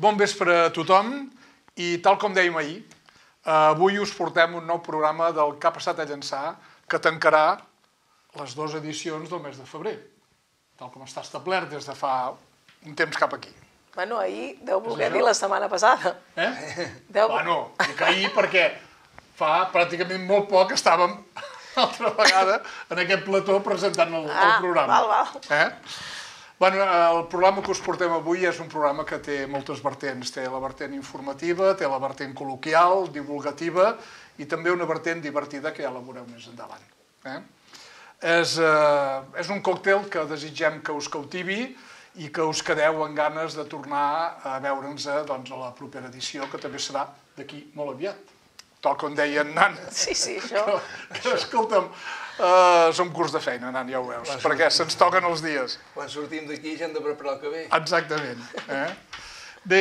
Bon vespre a tothom i tal com dèiem ahir, avui us portem un nou programa del que ha passat a Llançà que tancarà les 2 edicions del mes de febrer, tal com està establert des de fa un temps cap aquí. Bueno, ahir deu voler dir la setmana passada. Bueno, dic ahir perquè fa pràcticament molt poc que estàvem altra vegada en aquest plató presentant el programa. Val. Bueno, el programa que us portem avui és un programa que té moltes vertents. Té la vertent informativa, té la vertent col·loquial, divulgativa i també una vertent divertida que ja la veureu més endavant. És un còctel que desitgem que us cautivi i que us quedeu amb ganes de tornar a veure'ns a la propera edició, que també serà d'aquí molt aviat. Tal com deia en Nan. Sí, això. Escolta'm, som curs de feina, Nan, ja ho veus, perquè se'ns toquen els dies. Quan sortim d'aquí ja hem de preparar el que ve. Exactament. Bé,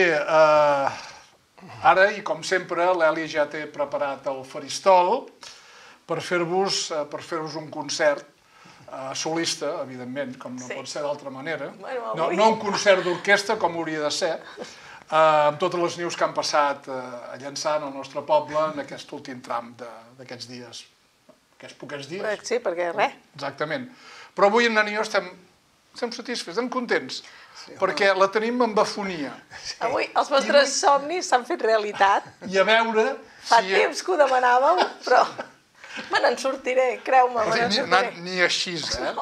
ara, i com sempre, l'Eli ja té preparat el faristol per fer-vos un concert solista, evidentment, com no pot ser d'altra manera. No un concert d'orquestra, com hauria de ser, amb totes les neus que han passat a Llançà, al nostre poble, en aquest últim tram d'aquests dies. Aquests poquets dies. Sí, perquè res. Exactament. Però avui en Nan i jo estem satisfets, estem contents, perquè la tenim amb afonia. Avui els vostres somnis s'han fet realitat. I a veure... Fa temps que ho demanàveu, però me n'en sortiré, creu-me, me n'en sortiré. Ni així,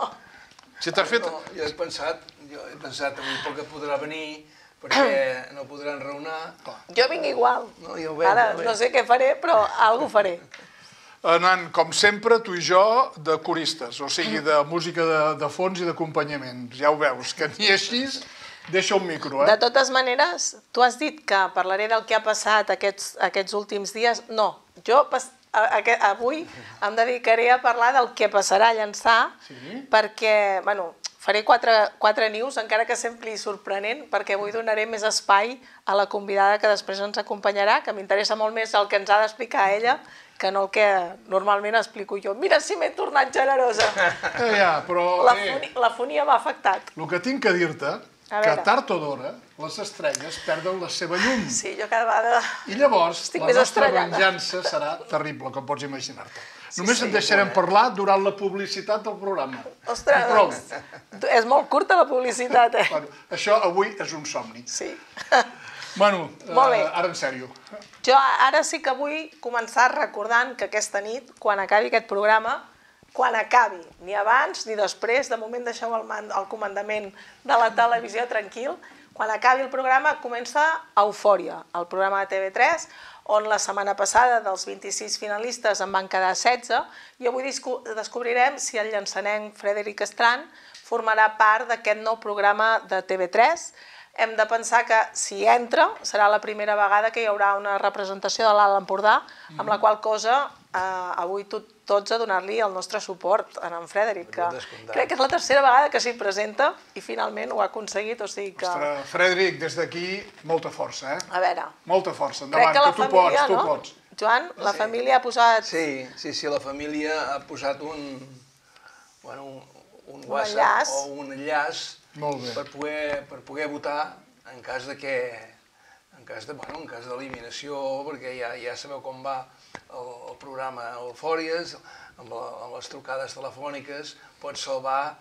Si t'has fet... Jo he pensat avui pel que podrà venir, perquè no podran raonar. Jo vinc igual. Ara no sé què faré, però alguna cosa faré. Nan, com sempre, tu i jo, de coristes, o sigui, de música de fons i d'acompanyament. Ja ho veus, que ni així deixa un micro, De totes maneres, tu has dit que parlaré del que ha passat aquests últims dies. No, jo avui em dedicaré a parlar del que passarà a Llançà, perquè, bueno, faré 4 news, encara que sembli sorprenent, perquè avui donaré més espai a la convidada que després ens acompanyarà, que m'interessa molt més el que ens ha d'explicar ella, que no el que normalment explico jo. Mira si m'he tornat generosa. Però... L'afonia m'ha afectat. El que tinc que dir-te, que tard o d'hora, les estrelles perden la seva llum. Sí, jo cada vegada I llavors, la nostra venjança serà terrible, com pots imaginar-te. Només en deixarem parlar durant la publicitat del programa. Ostres, és molt curta la publicitat, Això avui és un somni. Sí. Bueno, ara en sèrio. Jo ara sí que vull començar recordant que aquesta nit, quan acabi aquest programa, quan acabi, ni abans ni després, de moment deixeu el comandament de la televisió tranquil, quan acabi el programa comença Eufòria, el programa de TV3, on la setmana passada dels 26 finalistes en van quedar 16, i avui descobrirem si el llançanenc Frederic Estrany formarà part d'aquest nou programa de TV3. Hem de pensar que si entra serà la primera vegada que hi haurà una representació de l'Alt Empordà, amb la qual cosa avui tots a donar-li el nostre suport a en Frederic, que crec que és la tercera vegada que s'hi presenta i finalment ho ha aconseguit, o sigui que... Ostres, Frederic, des d'aquí, molta força, A veure... Molta força, endavant, que tu pots, tu pots. Joan, la família ha posat... Sí, la família ha posat un WhatsApp o un enllaç per poder votar en cas d'eliminació, perquè ja sabeu com va el programa Eufòries, amb les trucades telefòniques, pots salvar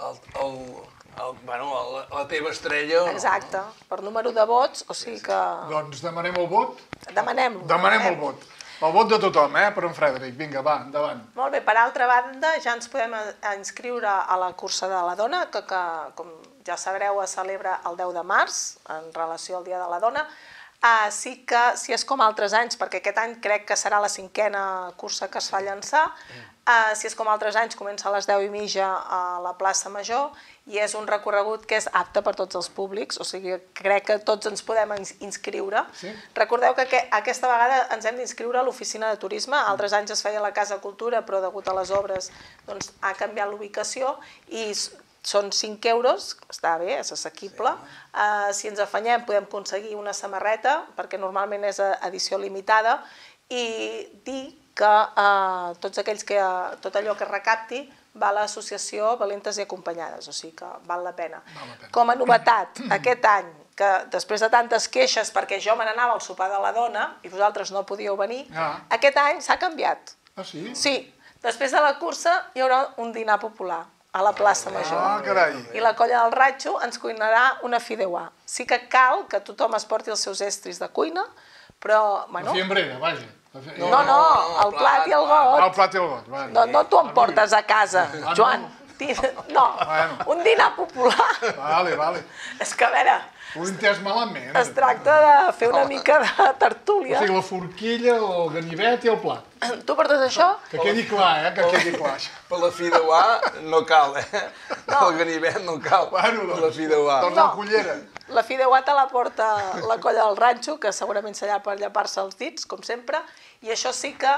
la teva estrella. Exacte, per número de vots, o sigui que... Doncs demanem el vot? Demanem-lo. Demanem el vot. El vot de tothom, per en Frederic. Vinga, va, endavant. Molt bé, per altra banda, ja ens podem inscriure a la cursa de la dona, que com ja sabreu es celebra el 10 de març, en relació al Dia de la Dona. Sí que, si és com altres anys, perquè aquest any crec que serà la 5a cursa que es fa a Llançà, si és com altres anys, comença a les 10:30 a la plaça Major i és un recorregut que és apte per tots els públics, o sigui, crec que tots ens podem inscriure. Recordeu que aquesta vegada ens hem d'inscriure a l'oficina de turisme, altres anys es feia a la Casa Cultura, però degut a les obres ha canviat l'ubicació i són 5 euros, està bé, és assequible. Si ens afanyem podem aconseguir una samarreta, perquè normalment és edició limitada, i dir que tot allò que recapti va a l'associació Valentes i Acompanyades, o sigui que val la pena. Com a novetat, aquest any que després de tantes queixes, perquè jo me n'anava al sopar de la dona i vosaltres no podíeu venir, aquest any s'ha canviat. Ah, sí? Sí. Després de la cursa hi haurà un dinar popular a la plaça Major. Ah, carai. I la colla del Ratxo ens cuinarà una fideuà. Sí que cal que tothom es porti els seus estris de cuina, però... La fiambrera, vaja. No, el plat i el got. El plat i el got. No t'ho emportes a casa, Joan. No, un dinar popular. Vale. És que, a veure... Ho he entès malament. Es tracta de fer una mica de tertúlia. O sigui, la forquilla, el ganivet i el plat. Tu portes això? Que quedi clar, que quedi clar. Per la fideuà no cal, El ganivet no cal, per la fideuà. Doncs la cullera. La fideuà te la porta la colla del Ranxo, que segurament serà per llepar-se els dits, com sempre, i això sí que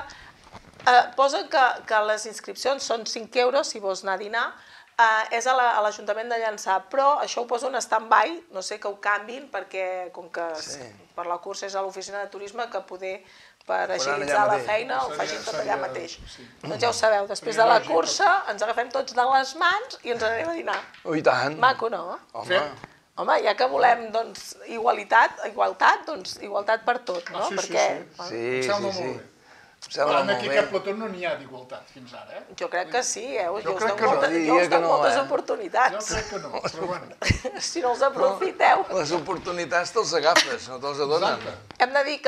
posa que les inscripcions són 5 euros si vols anar a dinar, és a l'Ajuntament de Llançà, però això ho poso en stand-by, no sé que ho canvin, perquè com que per la cursa és a l'oficina de turisme, que poder per agilitzar la feina ho facin tot allà mateix. Doncs ja ho sabeu, després de la cursa ens agafem tots de les mans i ens anem a dinar. Oh, i tant. Maco, no? Home, ja que volem igualtat, doncs igualtat per tot, no? Sí. Em sembla molt bé. Però aquí a aquest plató no n'hi ha d'igualtat fins ara, Jo crec que sí, Jo crec que no. Jo us dono moltes oportunitats. Jo crec que no, però bueno. Si no els aprofiteu. Les oportunitats te'ls agafes, no te'ls adonen. Hem de dir que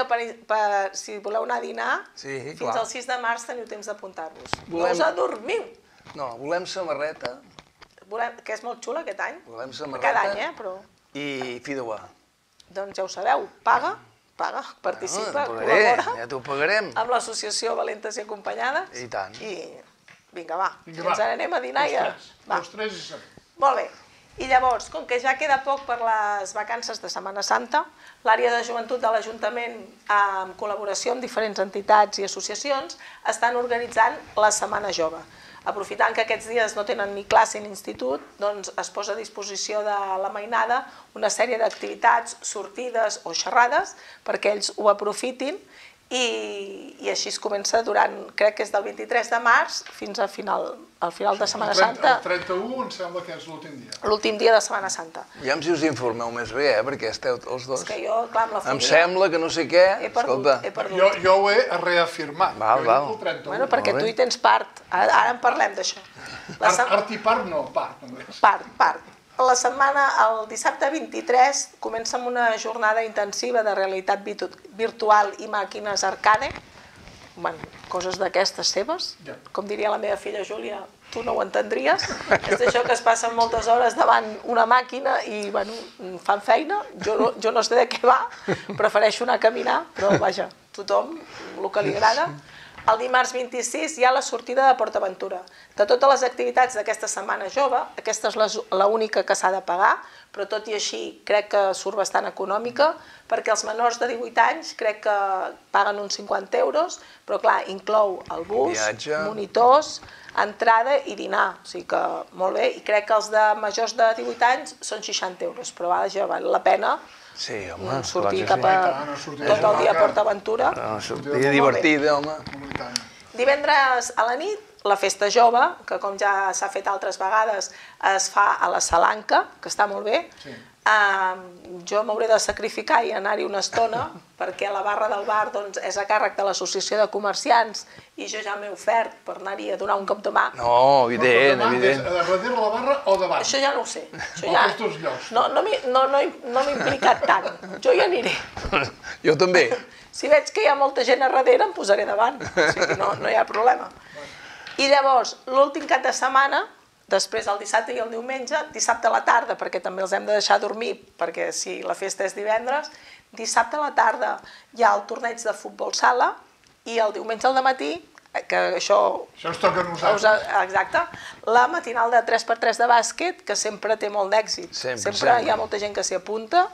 si voleu anar a dinar, fins al 6 de març teniu temps d'apuntar-vos. No us adormiu. No, volem samarreta. Que és molt xula aquest any. Volem samarreta. Cada any, però... I fideuà. Doncs ja ho sabeu, paga, participa, col·labora. Ja t'ho pagarem. Amb l'associació Valentes i Acompanyades. I tant. I vinga, va, ens anem a dinar ja. Els tres i sabem. Molt bé. I llavors, com que ja queda poc per les vacances de Setmana Santa, l'àrea de joventut de l'Ajuntament, en col·laboració amb diferents entitats i associacions, estan organitzant la Setmana Jove. Aprofitant que aquests dies no tenen ni classe ni institut, doncs es posa a disposició de la mainada una sèrie d'activitats, sortides o xerrades perquè ells ho aprofitin i així es comença durant, crec que és del 23 de març fins al final de Setmana Santa. El 31 em sembla que és l'últim dia. L'últim dia de Setmana Santa. Ja si us informeu més bé, perquè esteu els dos. És que jo, clar, amb la família... Em sembla que no sé què... He perdut. Jo ho he reafirmat. Val. Bueno, perquè tu hi tens part. Ara en parlem d'això. Art i part no, part només. Part. La setmana, el dissabte 23, comença amb una jornada intensiva de realitat virtual i màquines arcade. Bueno, coses d'aquestes seves. Com diria la meva filla Júlia, tu no ho entendries. És d'això que es passen moltes hores davant una màquina i, bueno, fan feina. Jo no sé de què va, prefereixo anar a caminar, però vaja, tothom, el que li agrada. El dimarts 26 hi ha la sortida de PortAventura. De totes les activitats d'aquesta Setmana Jove, aquesta és l'única que s'ha de pagar, però tot i així crec que surt bastant econòmica, perquè els menors de 18 anys crec que paguen uns 50 euros, però clar, inclou el bus, monitors, entrada i dinar, o sigui que molt bé, i crec que els de majors de 18 anys són 60 euros, però vaja, val la pena sortir cap a tot el dia a PortAventura. Sortir divertida, home. Divendres a la nit, la festa jove, que com ja s'ha fet altres vegades, es fa a la Salanca, que està molt bé. Jo m'hauré de sacrificar i anar-hi una estona, perquè la barra del bar és a càrrec de l'Associació de Comerciants i jo ja m'he ofert per anar-hi a donar un cop de mà. No, evident. Darrere la barra o davant? Això ja no ho sé. O als dos llocs? No m'he implicat tant. Jo hi aniré. Jo també. Si veig que hi ha molta gent a darrere, em posaré davant. O sigui, no hi ha problema. I llavors, l'últim cap de setmana, després el dissabte i el diumenge, dissabte a la tarda, perquè també els hem de deixar dormir, perquè si la festa és divendres, dissabte a la tarda hi ha el torneig de futbol sala i el diumenge al dematí, que això ens toca a nosaltres. Exacte, la matinal de 3x3 de bàsquet, que sempre té molt d'èxit. Sempre hi ha molta gent que s'hi apunta.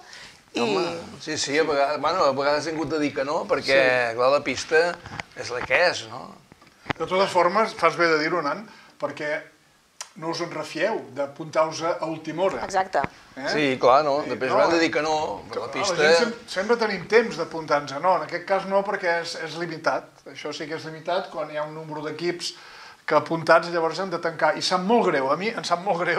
Sí, a vegades hem hagut de dir que no, perquè la pista és la que és, no? De totes formes, fas bé de dir-ho, Nan, perquè no us en refieu d'apuntar-vos a última hora. Exacte. Sí, clar, no. Després m'han de dir que no, però la pista... Sempre tenim temps d'apuntar-nos, no. En aquest cas no, perquè és limitat. Això sí que és limitat quan hi ha un número d'equips que apuntats llavors hem de tancar. I sap molt greu, a mi em sap molt greu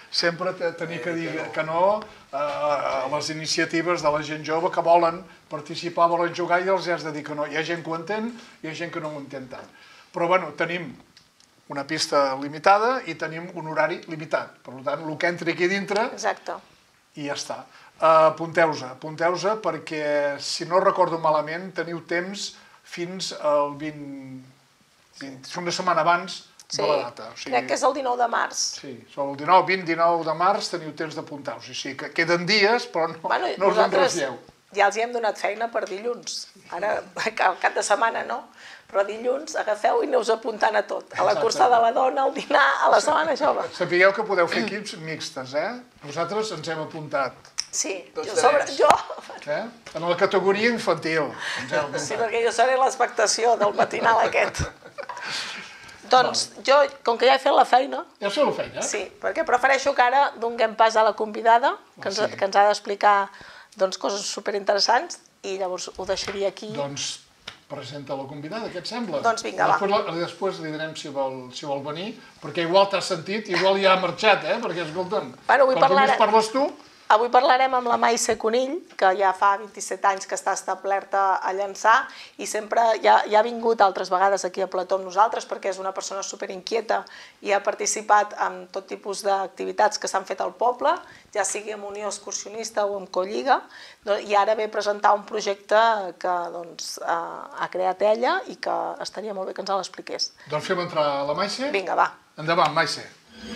sempre tenir que dir que no a les iniciatives de la gent jove que volen participar, volen jugar i els has de dir que no. Hi ha gent que ho entén i hi ha gent que no ho entén tant. Però bueno, tenim una pista limitada i tenim un horari limitat. Per tant, el que entri aquí dintre i ja està. Apunteu-se perquè, si no recordo malament, teniu temps fins al 20... una setmana abans de la data. Crec que és el 19 de març. Sí, el 20-19 de març teniu temps d'apuntar-vos. O sigui, que queden dies, però no us enrotlleu. Ja els hi hem donat feina per dilluns. Ara, al cap de setmana, no? Però dilluns agafeu i aneu apuntant a tot. A la cursa de la dona, al dinar, a la setmana jove. Sapigueu que podeu fer equips mixtes, eh? Nosaltres ens hem apuntat. Sí, jo... En la categoria infantil. Sí, perquè jo seré l'expectació del matinal aquest. Doncs jo, com que ja he fet la feina... Ja has fet la feina? Sí, perquè prefereixo que ara donem pas a la convidada, que ens ha d'explicar coses superinteressants, i llavors ho deixaria aquí. Doncs presenta la convidada, què et sembla? Doncs vinga, va. Després li direm si vol venir, perquè igual t'has sentit, igual ja ha marxat, perquè escolta'm, com només parles tu... Avui parlarem amb la Maise Conill, que ja fa 27 anys que està establerta a Llançà i sempre ja ha vingut altres vegades aquí a Plató amb nosaltres perquè és una persona superinquieta i ha participat en tot tipus d'activitats que s'han fet al poble, ja sigui amb Unió Excursionista o amb Colliga, i ara ve a presentar un projecte que ha creat ella i que estaria molt bé que ens l'expliqués. Doncs fem entrar la Maise? Vinga, va. Endavant, Maise.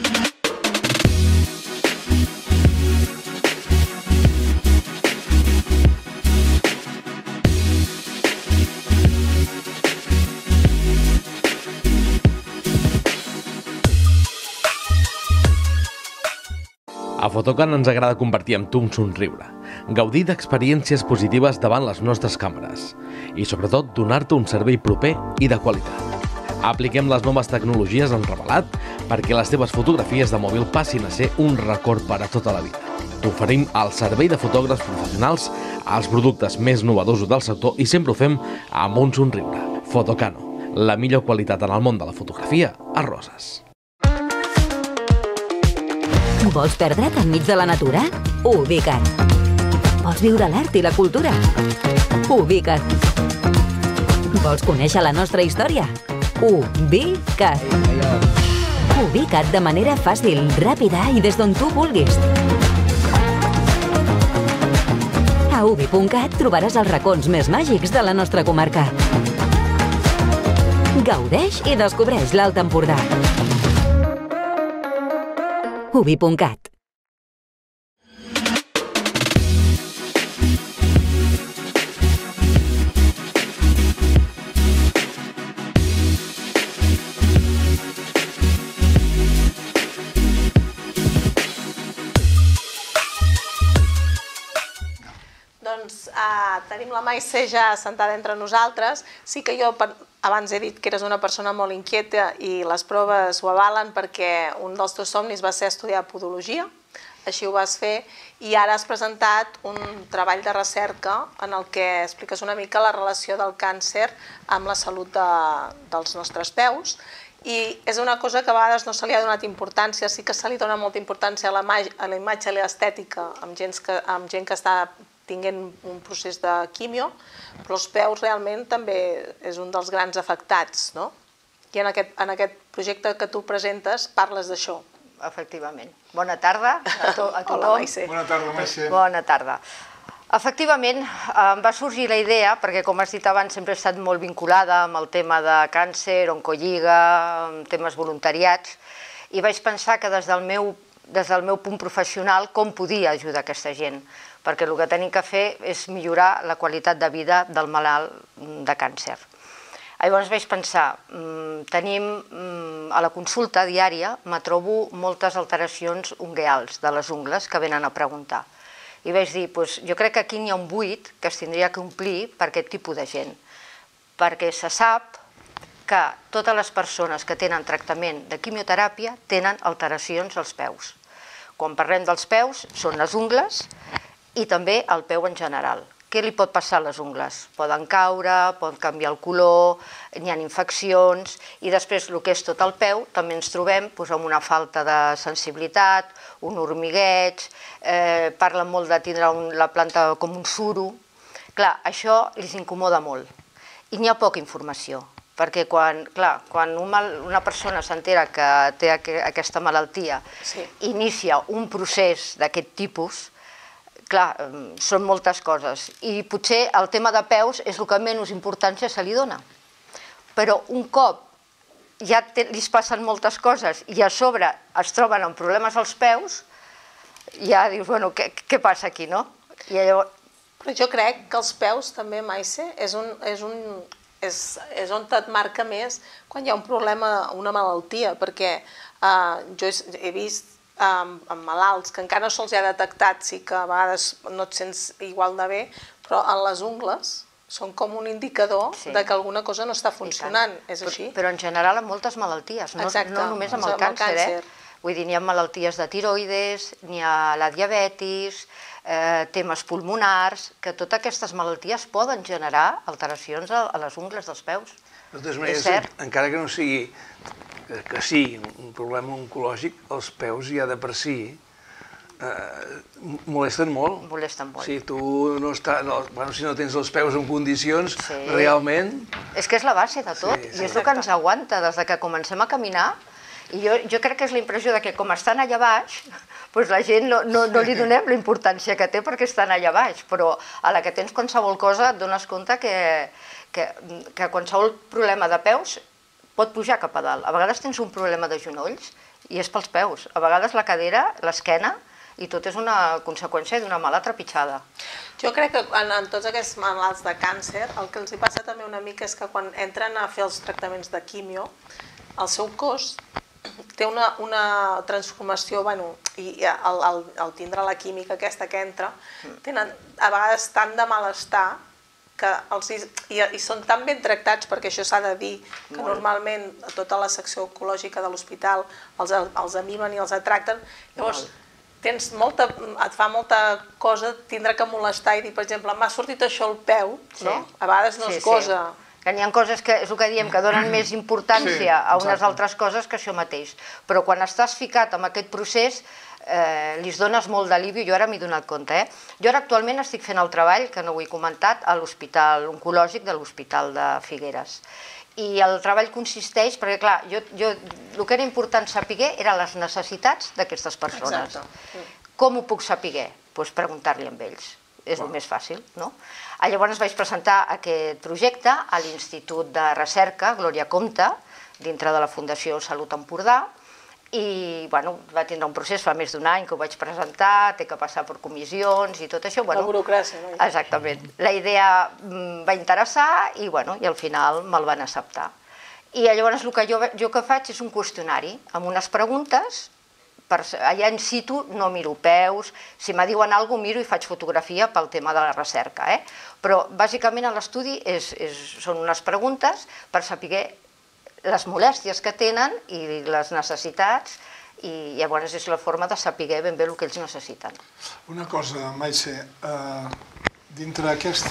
A Fotocan ens agrada compartir amb tu un somriure, gaudir d'experiències positives davant les nostres càmeres i, sobretot, donar-te un servei proper i de qualitat. Apliquem les noves tecnologies en revelat perquè les teves fotografies de mòbil passin a ser un record per a tota la vida. T'oferim el servei de fotògrafs professionals, els productes més novedosos del sector i sempre ho fem amb un somriure. Fotocano, la millor qualitat en el món de la fotografia a Roses. Vols perdre't enmig de la natura? Ubica't. Vols viure l'art i la cultura? Ubica't. Vols conèixer la nostra història? Ubica't. Ubica't de manera fàcil, ràpida i des d'on tu vulguis. A ubi.cat trobaràs els racons més màgics de la nostra comarca. Gaudeix i descobreix l'Alt Empordà. ubi.cat. Doncs tenim la Maise ja sentada entre nosaltres. Sí que jo abans he dit que eres una persona molt inquieta i les proves ho avalen perquè un dels teus somnis va ser estudiar podologia, així ho vas fer, i ara has presentat un treball de recerca en el que expliques una mica la relació del càncer amb la salut dels nostres peus. I és una cosa que a vegades no se li ha donat importància, sí que se li dona molta importància a la imatge i l'estètica amb gent que està tinguent un procés de quimio, però els peus realment també és un dels grans afectats, no? I en aquest projecte que tu presentes parles d'això. Efectivament. Bona tarda a tothom. Hola, Maise. Bona tarda, Maise. Bona tarda. Efectivament, em va sorgir la idea, perquè com has dit abans sempre he estat molt vinculada amb el tema de càncer, oncolliga, amb temes voluntariats, i vaig pensar que des del meu punt professional com podia ajudar aquesta gent, perquè el que tenim que fer és millorar la qualitat de vida del malalt de càncer. Llavors vaig pensar, a la consulta diària me trobo moltes alteracions ungueals de les ungles que venen a preguntar. I vaig dir, jo crec que aquí n'hi ha un buit que es tindria que omplir per aquest tipus de gent, perquè se sap que totes les persones que tenen tractament de quimioteràpia tenen alteracions als peus. Quan parlem dels peus, són les ungles i també el peu en general. què li pot passar a les ungles? Poden caure, poden canviar el color, n'hi ha infeccions, i després el que és tot el peu també ens trobem amb una falta de sensibilitat, un hormigueig, parlen molt de tindre la planta com un suro. Clar, això els incomoda molt i n'hi ha poca informació, perquè quan una persona s'entera que té aquesta malaltia, inicia un procés d'aquest tipus. Clar, són moltes coses i potser el tema de peus és el que menys importància se li dona. Però un cop ja li passen moltes coses i a sobre es troben amb problemes als peus, ja dius, bueno, què passa aquí, no? Però jo crec que els peus també, Maise, és on et marca més quan hi ha un problema, una malaltia, perquè jo he vist amb malalts que encara no se'ls ha detectat, sí que a vegades no et sents igual de bé, però en les ungles són com un indicador de que alguna cosa no està funcionant, és així? Però en general amb moltes malalties, no només amb el càncer. Vull dir, n'hi ha malalties de tiroides, n'hi ha la diabetis, temes pulmonars, que totes aquestes malalties poden generar alteracions a les ungles dels peus. De totes maneres, encara que no sigui que sí, un problema oncològic, els peus ja de per si molesten molt. Molesten molt. Si tu si no tens els peus en condicions, realment... És que és la base de tot, i és el que ens aguanta des que comencem a caminar. I jo crec que és la impressió que com estan allà baix, la gent no li donem la importància que té perquè estan allà baix, però a la que tens qualsevol cosa et dones compte que qualsevol problema de peus pot pujar cap a dalt. A vegades tens un problema de genolls i és pels peus. A vegades la cadera, l'esquena, i tot és una conseqüència d'una mala trepitjada. Jo crec que en tots aquests malalts de càncer, el que els hi passa també una mica és que quan entren a fer els tractaments de quimio, el seu cos té una transformació, i al tindre la química aquesta que entra, tenen a vegades tant de malestar i són tan ben tractats, perquè això s'ha de dir, que normalment tota la secció oncològica de l'hospital els amimen i els tracten. Llavors, et fa molta cosa tindre que molestar i dir, per exemple, m'ha sortit això al peu, a vegades no es gosa. Que n'hi ha coses que, és el que diem, que donen més importància a unes altres coses que això mateix. Però quan estàs ficat en aquest procés, li dones molt d'alivi, jo ara m'he donat compte. Jo ara actualment estic fent el treball, que no ho he comentat, a l'Hospital Oncològic de l'Hospital de Figueres. I el treball consisteix, perquè clar, el que era important saber eren les necessitats d'aquestes persones. Com ho puc saber? Doncs preguntar-li a ells. És el més fàcil, no? Llavors vaig presentar aquest projecte a l'Institut de Recerca Glòria Comte, dintre de la Fundació Salut Empordà, i va tindre un procés fa més d'un any que ho vaig presentar, té que passar per comissions i tot això. La burocràcia, no? Exactament. La idea va interessar i al final me'l van acceptar. I llavors el que jo faig és un qüestionari amb unes preguntes. Allà in situ no miro peus, si me diuen alguna cosa miro i faig fotografia pel tema de la recerca. Però bàsicament l'estudi són unes preguntes per saber les molèsties que tenen i les necessitats, i llavors és la forma de saber ben bé el que ells necessiten. Una cosa, Maise, dintre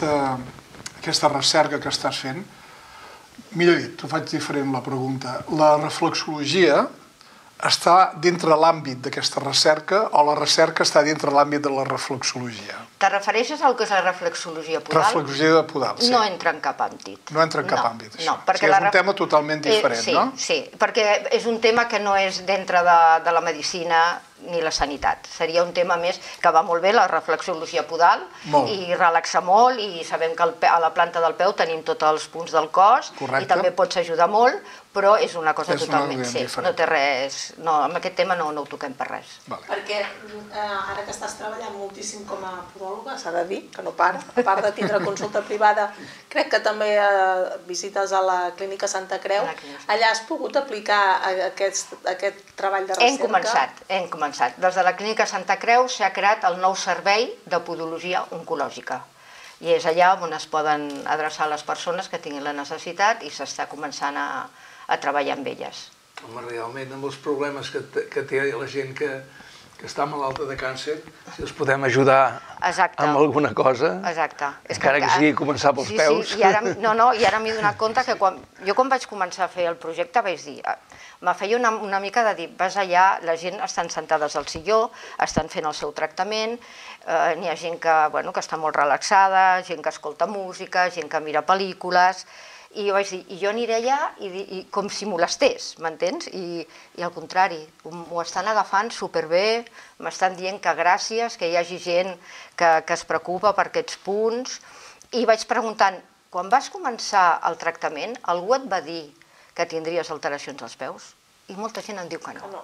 aquesta recerca que estàs fent, millor dit, t'ho faig diferent la pregunta, la reflexologia està dintre l'àmbit d'aquesta recerca o la recerca està dintre l'àmbit de la reflexologia? Te refereixes al que és la reflexologia podal? Reflexologia podal, sí. No entra en cap àmbit. No entra en cap àmbit, això. És un tema totalment diferent, no? Sí, perquè és un tema que no és dintre de la medicina ni la sanitat. Seria un tema més que va molt bé, la reflexologia podal, i relaxa molt, i sabem que a la planta del peu tenim tots els punts del cos, i també pots ajudar molt, però és una cosa totalment... Sí, no té res... Amb aquest tema no ho toquem per res. Perquè ara que estàs treballant moltíssim com a podòloga, s'ha de dir, que no para, a part de tindre consulta privada, crec que també visites a la Clínica Santa Creu. Allà has pogut aplicar aquest treball de recerca? Hem començat. Des de la Clínica Santa Creu s'ha creat el nou servei de podologia oncològica. I és allà on es poden adreçar les persones que tinguin la necessitat i s'està començant a treballar amb elles. Home, realment, amb els problemes que té la gent que que està malalta de càncer, si els podem ajudar amb alguna cosa, encara que sigui començar pels peus. I ara m'he donat compte que jo quan vaig començar a fer el projecte vaig dir, me feia una mica de dir, vas allà, la gent estan sentades al silló, estan fent el seu tractament, n'hi ha gent que està molt relaxada, gent que escolta música, gent que mira pel·lícules, i jo vaig dir, i jo aniré allà com si molestés, m'entens? I al contrari, m'ho estan agafant superbé, m'estan dient que gràcies, que hi hagi gent que es preocupa per aquests punts, i vaig preguntant, quan vas començar el tractament, algú et va dir que tindries alteracions als peus? I molta gent em diu que no.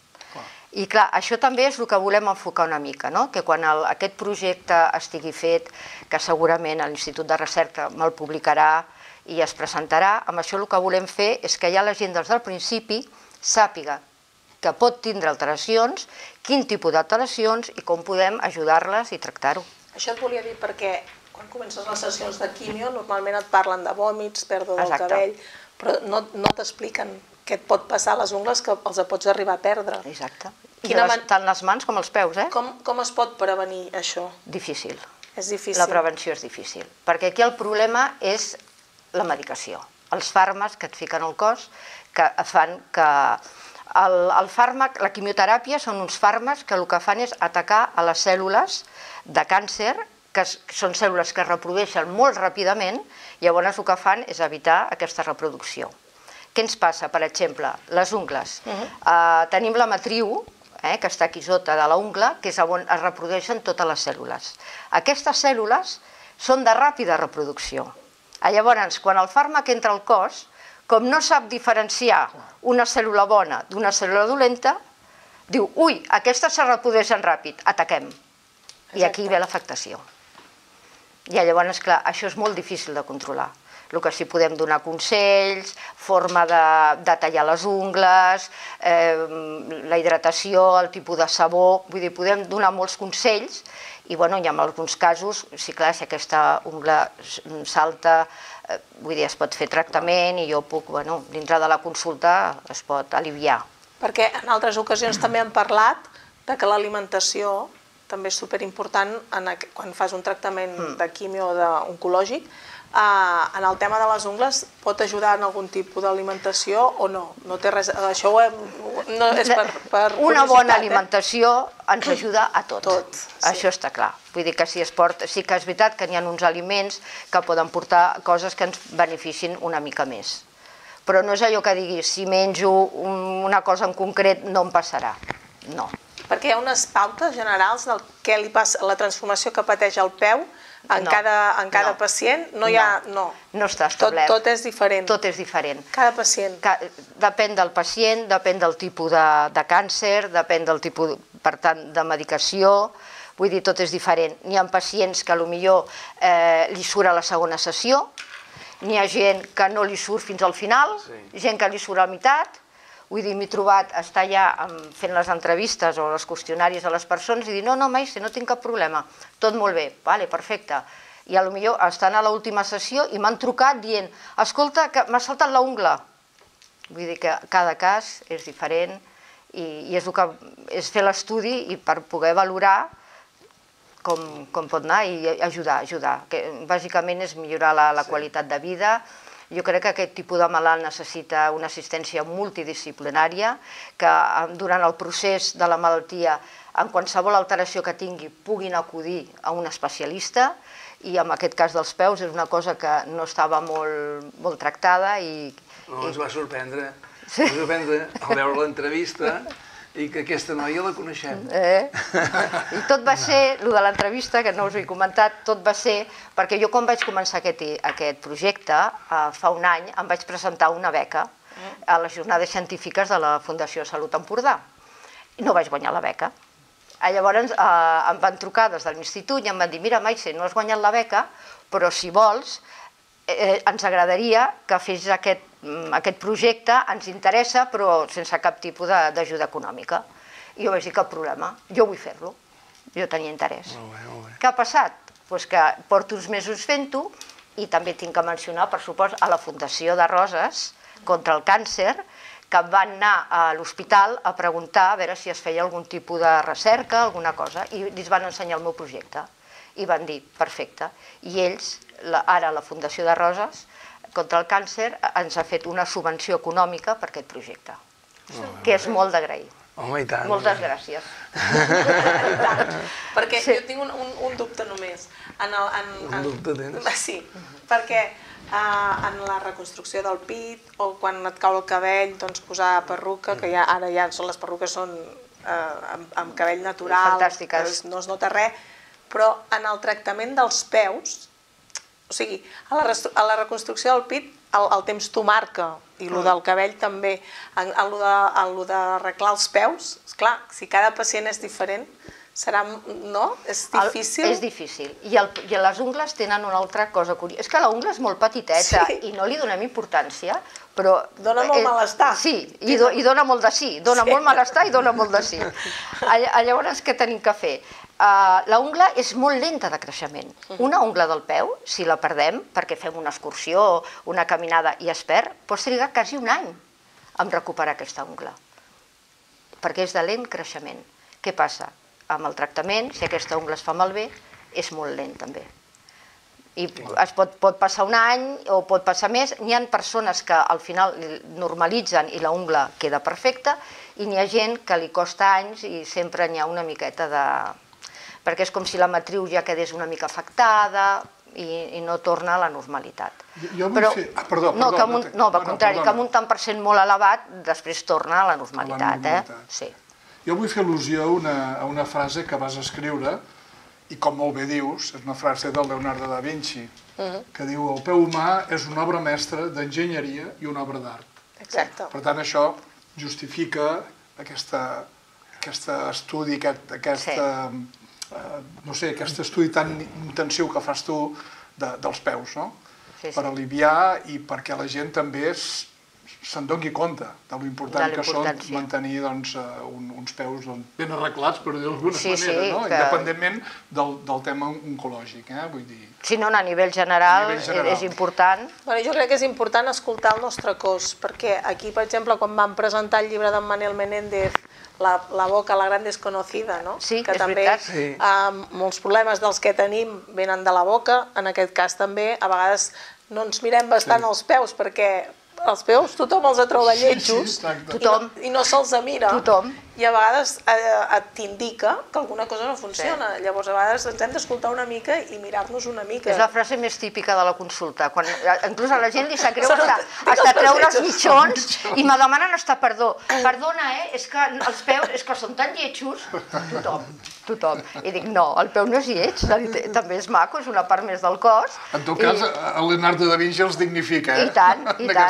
I clar, això també és el que volem enfocar una mica, que quan aquest projecte estigui fet, que segurament l'Institut de Recerca me'l publicarà i es presentarà, amb això el que volem fer és que ja la gent des del principi sàpiga que pot tindre alteracions, quin tipus d'alteracions i com podem ajudar-les i tractar-ho. Això et volia dir perquè quan comences les sessions de quimio normalment et parlen de vòmits, pèrdua del cabell, però no t'expliquen què et pot passar a les ungles que els pots arribar a perdre. Exacte. Tant les mans com els peus, eh? Com es pot prevenir això? Difícil. És difícil. La prevenció és difícil, perquè aquí el problema és la medicació, els fàrmacs que et fiquen al cos que fan que el fàrmac, la quimioteràpia són uns fàrmacs que el que fan és atacar a les cèl·lules de càncer, que són cèl·lules que es reprodueixen molt ràpidament, llavors el que fan és evitar aquesta reproducció. Què ens passa, per exemple? Les ungles. Tenim la matriu, que està aquí sota de l'ungla, que és on es reprodueixen totes les cèl·lules. Aquestes cèl·lules són de ràpida reproducció. Llavors, quan el fàrmac entra al cos, com no sap diferenciar una cèl·lula bona d'una cèl·lula dolenta, diu, ui, aquestes se reprodueixen ràpid, ataquem. I aquí ve l'afectació. I llavors, clar, això és molt difícil de controlar. El que sí podem donar consells, forma de tallar les ungles, la hidratació, el tipus de sabó, vull dir, podem donar molts consells i en alguns casos, sí clar, si aquesta ungla salta, vull dir, es pot fer tractament i jo puc, dintre de la consulta es pot aliviar. Perquè en altres ocasions també hem parlat que l'alimentació també és superimportant quan fas un tractament de quimio o d'oncològic. En el tema de les ungles pot ajudar en algun tipus d'alimentació o no? No té res... Això no és per... Una bona alimentació ens ajuda a tot. Això està clar. Vull dir que si es porta... Sí que és veritat que n'hi ha uns aliments que poden portar coses que ens beneficien una mica més. Però no és allò que diguis, si menjo una cosa en concret no em passarà. No. Perquè hi ha unes pautes generals del que li passa, la transformació que pateix el peu en cada pacient? No hi ha... No. No està establert. Tot és diferent. Tot és diferent. Cada pacient. Depèn del pacient, depèn del tipus de càncer, depèn del tipus, per tant, de medicació. Vull dir, tot és diferent. N'hi ha pacients que potser li surt a la segona sessió, n'hi ha gent que no li surt fins al final, gent que li surt a la meitat. Vull dir, m'he trobat estar allà fent les entrevistes o els qüestionaris a les persones i dir, no, Maise, no tinc cap problema, tot molt bé, vale, perfecte. I potser estan a l'última sessió i m'han trucat dient, escolta, que m'ha saltat la ungla. Vull dir que cada cas és diferent i és fer l'estudi i per poder valorar com pot anar i ajudar. Bàsicament és millorar la qualitat de vida. Jo crec que aquest tipus de malalt necessita una assistència multidisciplinària, que durant el procés de la malaltia, en qualsevol alteració que tingui, puguin acudir a un especialista, i en aquest cas dels peus és una cosa que no estava molt tractada. Ens va sorprendre al veure l'entrevista i que aquesta noia la coneixem. I tot va ser, el de l'entrevista, que no us ho he comentat, tot va ser perquè jo quan vaig començar aquest projecte, fa un any, em vaig presentar una beca a les jornades científiques de la Fundació Salut Empordà. I no vaig guanyar la beca. Llavors em van trucar des de l'institut i em van dir, mira, Maise, no has guanyat la beca, però si vols, ens agradaria que fes aquest projecte, ens interessa, però sense cap tipus d'ajuda econòmica. I jo vaig dir, cap problema, jo vull fer-lo, jo tenia interès. Què ha passat? Doncs que porto uns mesos fent-ho i també tinc que mencionar, per supost, a la Fundació de Roses contra el càncer, que van anar a l'hospital a preguntar a veure si es feia algun tipus de recerca, alguna cosa, i els van ensenyar el meu projecte. I van dir, perfecte. I ells, ara la Fundació de Roses contra el Càncer, ens ha fet una subvenció econòmica per aquest projecte, que és molt d'agrair. Home, i tant. Moltes gràcies. Perquè jo tinc un dubte només. Un dubte tens? Sí, perquè en la reconstrucció del pit o quan et cau el cabell, doncs posar perruca, que ara ja les perruques són amb cabell natural, no es nota res, però en el tractament dels peus, o sigui, a la reconstrucció del pit el temps t'ho marca, i el del cabell també. En el d'arreglar els peus, esclar, si cada pacient és diferent, serà, no? És difícil? És difícil. I les ungles tenen una altra cosa curiosa. És que l'ungla és molt petiteta i no li donem importància, però... Dóna molt malestar. Sí, i dóna molt de sí. Dóna molt malestar i dóna molt de sí. Llavors, què tenim que fer? La ungla és molt lenta de creixement. Una ungla del peu, si la perdem, perquè fem una excursió, una caminada i es perd, pots trigar quasi un any en recuperar aquesta ungla, perquè és de lent creixement. Què passa? Amb el tractament, si aquesta ungla es fa malbé, és molt lent també. I pot passar un any o pot passar més. N'hi ha persones que al final normalitzen i la ungla queda perfecta, i n'hi ha gent que li costa anys i sempre n'hi ha una miqueta de... perquè és com si la matriu ja quedés una mica afectada i no torna a la normalitat. Jo vull fer... Perdó. No, al contrari, que amb un tant per cent molt elevat després torna a la normalitat. Sí. Jo vull fer al·lusió a una frase que vas escriure, i com molt bé dius, és una frase del Leonardo da Vinci, que diu: el peu humà és una obra mestra d'enginyeria i una obra d'art. Exacte. Per tant, això justifica aquest estudi, aquest estudi tan intensiu que fas tu dels peus, no? Per aliviar i perquè la gent també se'n doni compte de l'important que són mantenir uns peus ben arreglats, per dir-ho d'alguna manera, independentment del tema oncològic. Si no, a nivell general és important. Jo crec que és important escoltar el nostre cos, perquè aquí, per exemple, quan vam presentar el llibre d'en Manel Menéndez, La boca, la gran desconocida, que també molts problemes dels que tenim venen de la boca, en aquest cas també, a vegades no ens mirem bastant els peus, perquè els peus tothom els troba lletjos i no se'ls mira. I a vegades t'indica que alguna cosa no funciona. Llavors a vegades ens hem d'escoltar una mica i mirar-nos una mica. És la frase més típica de la consulta. Inclús a la gent li sap greu hasta treure els mitjons i me demanen hasta perdó. Perdona, és que els peus són tan lletjos. Tothom. I dic, no, el peu no és lleig, també és maco, és una part més del cos. En tot cas, el Leonardo da Vinci els dignifica, I tant,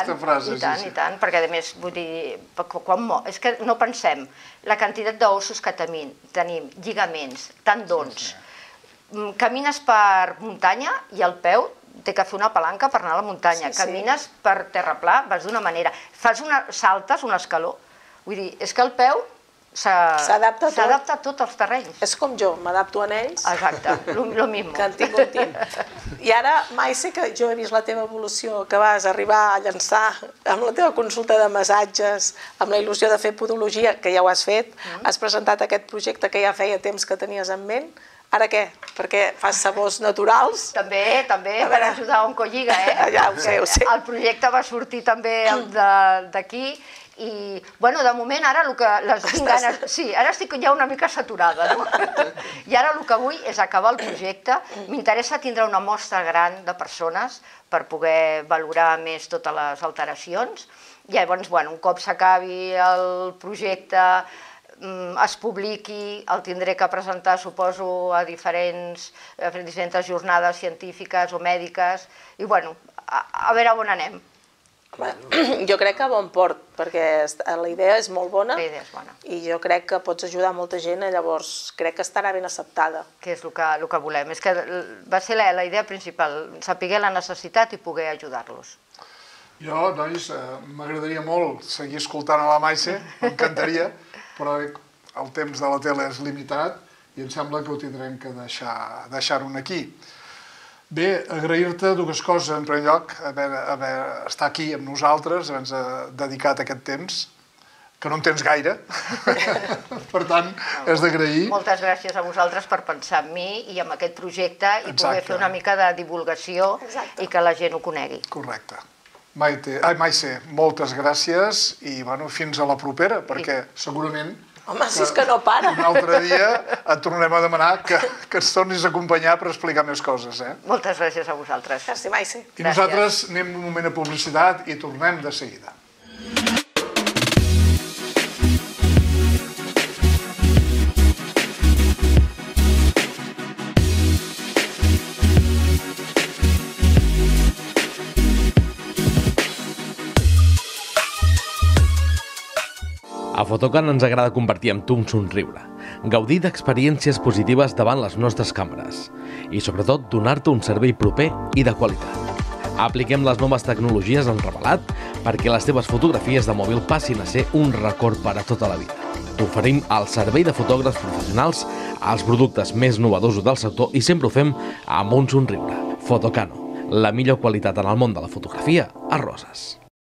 perquè a més, vull dir, és que no pensem la quantitat d'ossos que tenim, lligaments, tendons. Camines per muntanya i el peu té que fer una palanca per anar a la muntanya. Camines per terraplà, vas d'una manera. Saltes un escaló. Vull dir, és que el peu s'adapta a tots els terrenys. És com jo, m'adapto a ells. Exacte, lo mismo. Que en tinc un tip. I ara mai sé que jo he vist la teva evolució, que vas arribar a llançar amb la teva consulta de massatges, amb la il·lusió de fer podologia, que ja ho has fet, has presentat aquest projecte que ja feia temps que tenies en ment. Ara què? Perquè fas sabors naturals? També, per ajudar a Oncolliga, Ja ho sé. El projecte va sortir també d'aquí. I, de moment, ara el que les tinc ganes... Sí, ara estic ja una mica saturada, no? I ara el que vull és acabar el projecte. M'interessa tindre una mostra gran de persones per poder valorar més totes les alteracions. I llavors, un cop s'acabi el projecte, es publiqui, el tindré que presentar, suposo, a diferents jornades científiques o mèdiques. I, a veure on anem. Jo crec que a bon port, perquè la idea és molt bona i jo crec que pots ajudar molta gent, llavors crec que estarà ben acceptada. Que és el que volem. És que va ser la idea principal, saber la necessitat i poder ajudar-los. Jo, nois, m'agradaria molt seguir escoltant a la Maise, m'encantaria, però el temps de la tele és limitat i em sembla que ho tindrem que deixar-ho aquí. Bé, agrair-te dues coses. En primer lloc, haver estar aquí amb nosaltres, haver-nos dedicat aquest temps, que no en tens gaire. Per tant, és d'agrair. Moltes gràcies a vosaltres per pensar en mi i en aquest projecte i poder fer una mica de divulgació i que la gent ho conegui. Correcte. Maite, moltes gràcies i fins a la propera, perquè segurament home, si és que no para. Un altre dia et tornarem a demanar que ens tornis a acompanyar per explicar més coses. Moltes gràcies a vosaltres. Gràcies, Maite. I nosaltres anem un moment a publicitat i tornem de seguida. A Fotocan ens agrada compartir amb tu un somriure, gaudir d'experiències positives davant les nostres càmeres i, sobretot, donar-te un servei proper i de qualitat. Apliquem les noves tecnologies en revelat perquè les teves fotografies de mòbil passin a ser un record per a tota la vida. T'oferim el servei de fotògrafs professionals, els productes més novedosos del sector i sempre ho fem amb un somriure. Fotocano, la millor qualitat en el món de la fotografia a Roses.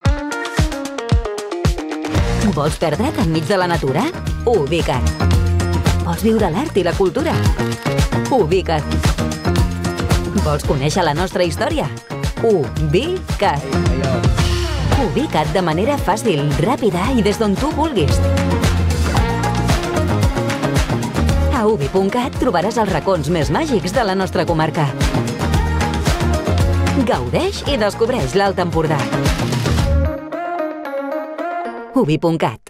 Vols perdre't enmig de la natura? Ubica't. Vols viure l'art i la cultura? Ubica't. Vols conèixer la nostra història? Ubica't. Ubica't de manera fàcil, ràpida i des d'on tu vulguis. A ubi.cat trobaràs els racons més màgics de la nostra comarca. Gaudeix i descobreix l'Alt Empordà. ubi.cat.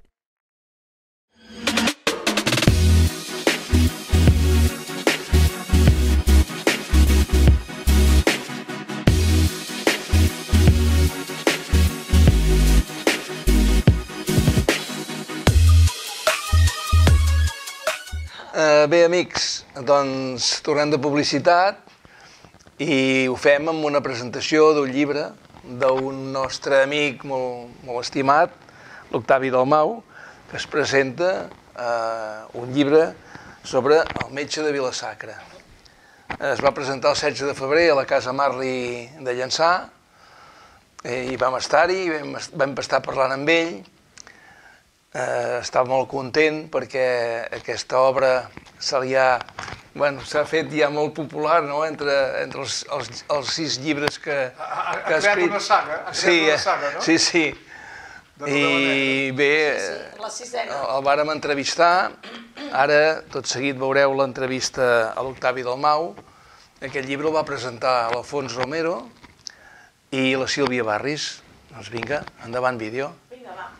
Bé, amics, doncs tornem de publicitat i ho fem amb una presentació d'un llibre d'un nostre amic molt estimat, l'Octavi Dalmau, que es presenta un llibre sobre el metge de Vila-sacra. Es va presentar el 16 de febrer a la Casa Marli de Llançà i vam estar-hi, vam estar parlant amb ell. Estava molt content perquè aquesta obra s'ha fet ja molt popular entre els 6 llibres que ha escrit. Ha creat una saga, no? Sí. I bé, el vàrem entrevistar, ara tot seguit veureu l'entrevista a l'Octavi Dalmau. Aquest llibre el va presentar l'Alfons Romero i la Sílvia Barris. Doncs vinga, endavant vídeo. Vinga, va.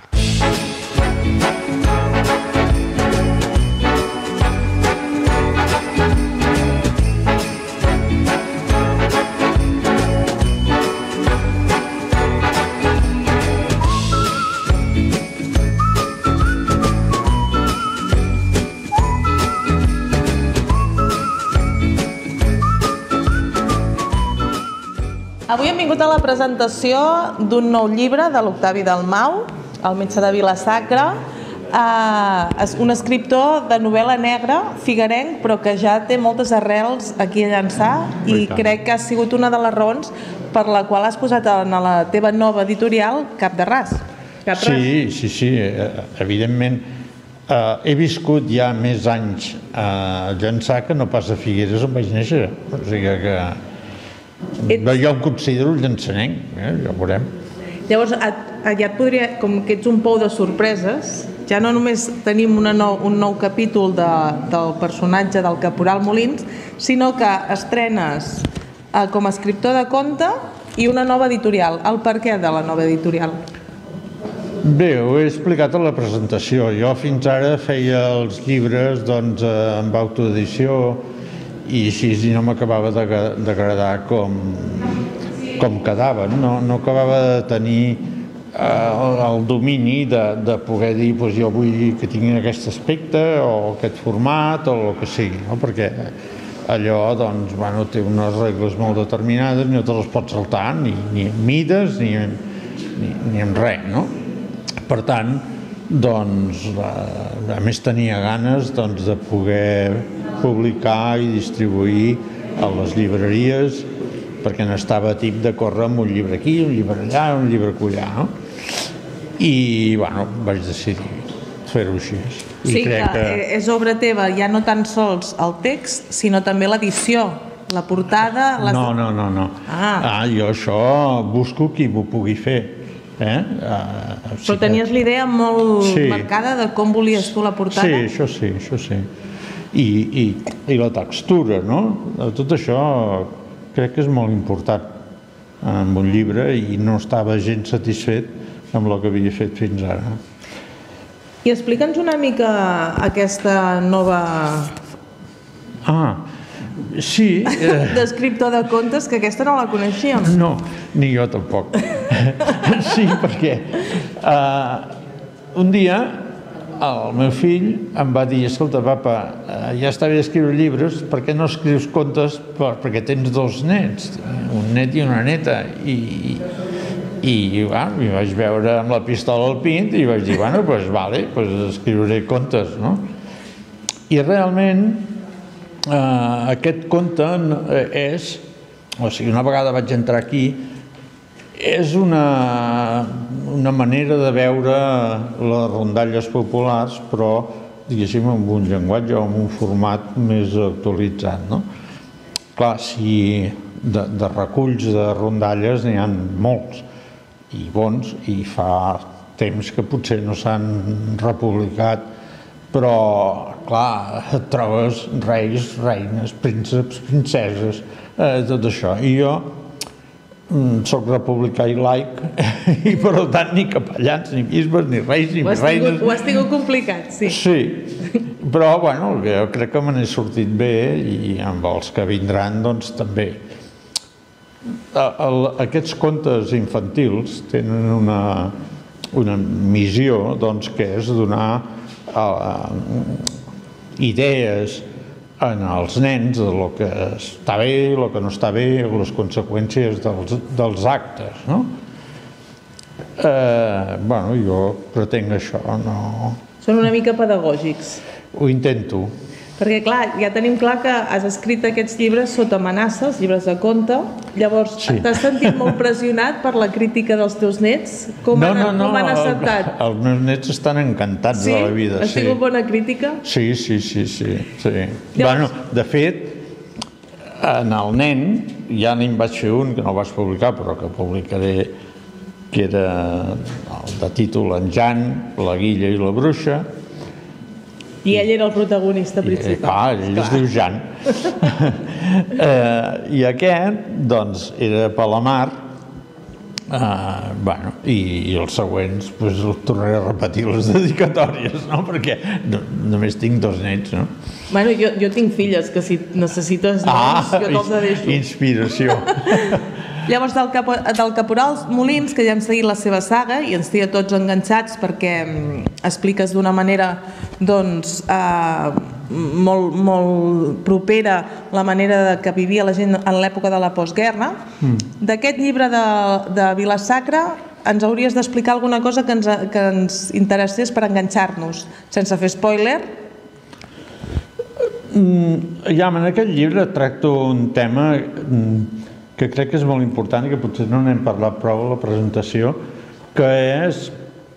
Avui hem vingut a la presentació d'un nou llibre de l'Octavi Dalmau, el metge de Vila-sacra, un escriptor de novel·la negra, figuerenc, però que ja té moltes arrels aquí a Llançà i crec que ha sigut una de les raons per la qual has posat en la teva nova editorial Cap de Ras. Sí, evidentment. He viscut ja més anys a Llançà que no pas a Figueres on vaig néixer, o sigui que jo em considero llançanenc, ja ho veurem. Llavors, ja et podria, com que ets un pou de sorpreses, ja no només tenim un nou capítol del personatge del Caporal Molins, sinó que estrenes com a escriptor de conte i una nova editorial. El perquè de la nova editorial? Bé, ho he explicat a la presentació. Jo fins ara feia els llibres amb autoedició i així no m'acabava d'agradar com quedaven. No acabava de tenir el domini de poder dir jo vull que tinguin aquest aspecte o aquest format o el que sigui, perquè allò té unes regles molt determinades, no te les pots saltar ni en mides ni en res, no? Per tant, a més tenia ganes de poder publicar i distribuir a les llibreries, perquè n'estava tip de córrer amb un llibre aquí, un llibre allà, un llibre allà, no? I, bueno, vaig decidir fer-ho així. Sí, que és obra teva, ja no tan sols el text, sinó també l'edició, la portada... No. Jo això busco qui m'ho pugui fer. Però tenies la idea molt marcada de com volies tu la portada? Sí, això sí. I la textura, no? Tot això crec que és molt important en un llibre i no estava gens satisfet amb el que havia fet fins ara. I explica'ns una mica aquesta nova... Sí. D'escriptor de contes, que aquesta no la coneixíem. No, ni jo tampoc. Sí, perquè un dia el meu fill em va dir: escolta, papa, ja està bé escriure llibres, per què no escrius contes? Perquè tens dos nets, un net i una neta. I vaig veure amb la pistola al pit i vaig dir, bueno, doncs vale, escriuré contes, no? I realment aquest conte és, o sigui, una vegada vaig entrar aquí, és una manera de veure les rondalles populars, però, diguéssim, amb un llenguatge o amb un format més actualitzat, no? Clar, si de reculls de rondalles n'hi ha molts i bons, i fa temps que potser no s'han republicat, però, clar, et trobes reis, reines, prínceps, princeses, tot això. I jo soc republicà i laic, i per tant ni capellans, ni bisbes, ni reis, ni reines... Ho has tingut complicat, sí. Sí, però, bueno, jo crec que me n'he sortit bé i amb els que vindran, doncs, també. Aquests contes infantils tenen una missió, doncs, que és donar idees als nens de lo que està bé, el que no està bé, les conseqüències dels actes, no? Bueno, jo pretenc això, no... Són una mica pedagògics. Ho intento. Perquè, clar, ja tenim clar que has escrit aquests llibres sota amenaces, llibres de conte. Llavors, t'has sentit molt pressionat per la crítica dels teus nets? Com han acceptat? Els meus nets estan encantats de la vida. Has tingut bona crítica? Sí. Bueno, de fet, en el nen, ja n'hi vaig fer un, que no vaig publicar, però que publicaré, que era el de títol En Jan, la Guilla i la Bruixa. I ell era el protagonista principal. Clar, ell es diu Jan. I aquest, doncs, era Palamar, i els següents, doncs, tornaré a repetir les dedicatòries, no? Perquè només tinc dos nets, no? Bueno, jo tinc filles, que si necessites noms, jo te'ls deixo. Inspiració. Llavors, del Caporal Molins, que ja hem seguit la seva saga i ens té a tots enganxats perquè expliques d'una manera molt propera la manera que vivia la gent en l'època de la postguerra. D'aquest llibre de Vila-sacra ens hauries d'explicar alguna cosa que ens interessés per enganxar-nos, sense fer spoiler. En aquest llibre tracto un tema que crec que és molt important i que potser no n'hem parlat prou a la presentació, que és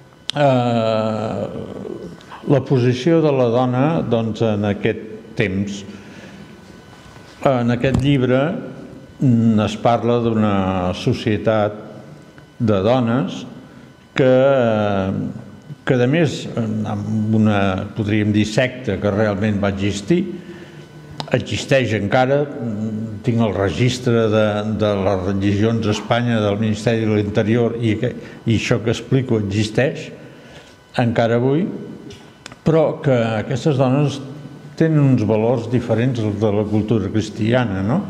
la posició de la dona en aquest temps. En aquest llibre es parla d'una societat de dones que a més, amb una, podríem dir, secta que realment va existir, existeix encara. Tinc el registre de les religions a Espanya, del Ministeri de l'Interior, i això que explico existeix encara avui, però que aquestes dones tenen uns valors diferents de la cultura cristiana, no?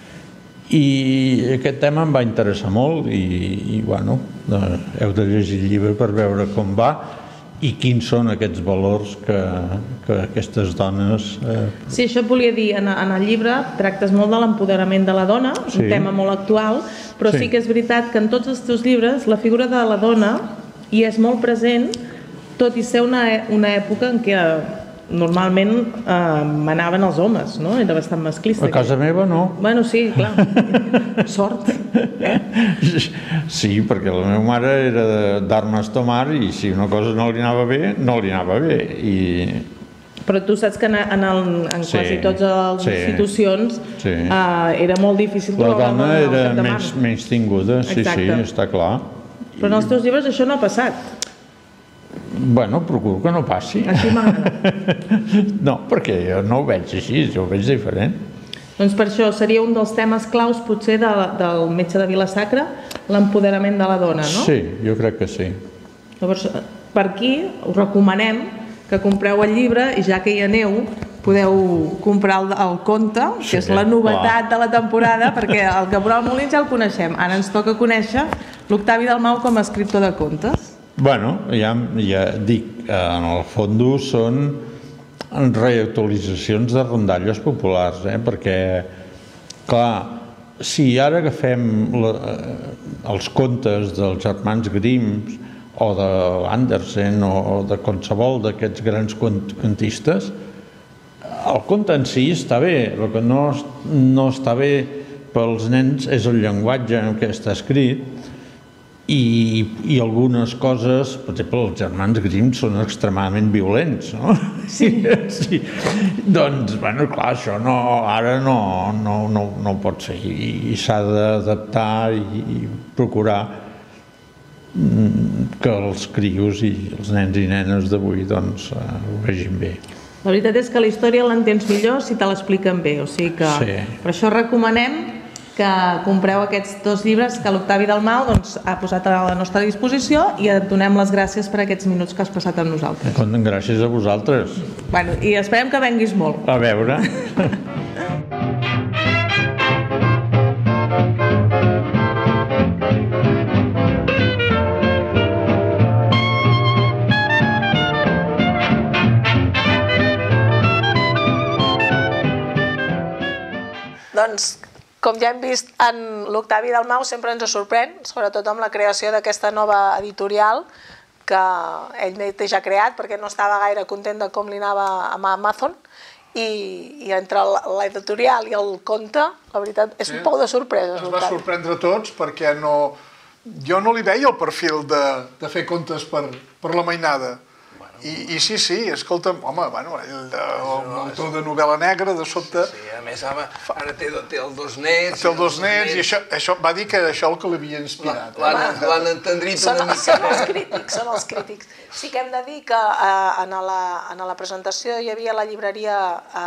I aquest tema em va interessar molt i bueno, heu de llegir el llibre per veure com va i quins són aquests valors que aquestes dones... Sí, això et volia dir, en el llibre tractes molt de l'empoderament de la dona, un tema molt actual, però sí que és veritat que en tots els teus llibres la figura de la dona hi és molt present, tot i ser una època en què normalment manaven els homes, no? Era bastant masclista. A casa meva no. Bueno, sí, clar. Sort. Sí, perquè la meva mare era d'armes tomar i si una cosa no li anava bé, no li anava bé. Però tu saps que en quasi totes les institucions era molt difícil trobar la dona era menys tinguda, sí, està clar. Però en els teus llibres això no ha passat. Bueno, procuro que no passi. Així m'agrada. No, perquè jo no ho veig així, jo ho veig diferent. Doncs per això seria un dels temes claus potser del metge de Vila-sacra, l'empoderament de la dona, no? Sí, jo crec que sí. Llavors, per aquí us recomanem que compreu el llibre i ja que hi aneu podeu comprar el conte, que és la novetat de la temporada, perquè el Cabral Molins ja el coneixem. Ara ens toca conèixer l'Octavi Dalmau com a escriptor de contes. Bueno, ja dic, en el fons són reactualitzacions de rondalles populars, perquè, clar, si ara agafem els contes dels germans Grimm o de l'Andersen o de qualsevol d'aquests grans contistes, el conte en si està bé, el que no està bé pels nens és el llenguatge en què està escrit i algunes coses, per exemple, els germans Grimm són extremadament violents, no? Sí. Doncs, bueno, clar, això ara no pot ser i s'ha d'adaptar i procurar que els crios i els nens i nenes d'avui doncs ho vegin bé. La veritat és que la història l'entens millor si te l'expliquen bé, o sigui que per això recomanem que compreu aquests dos llibres que l'Octavi Dalmau ha posat a la nostra disposició i et donem les gràcies per aquests minuts que has passat amb nosaltres. Gràcies a vosaltres. Bueno, i esperem que venguis molt. A veure. Doncs, com ja hem vist, en l'Octavi Dalmau sempre ens sorprèn, sobretot amb la creació d'aquesta nova editorial que ell mateix ha creat, perquè no estava gaire content de com li anava amb Amazon, i entre l'editorial i el conte, la veritat, és un poc de sorpresa. Ens va sorprendre a tots, perquè jo no li veia el perfil de fer contes per la mainada. I sí, escolta'm, home, l'autor de novel·la negra, de sobte... Sí, a més, ara té el dos nets... Té el dos nets, i això va dir que era això el que l'havia inspirat. L'han entendrit una mica. Són els crítics. Sí que hem de dir que en la presentació hi havia la llibreria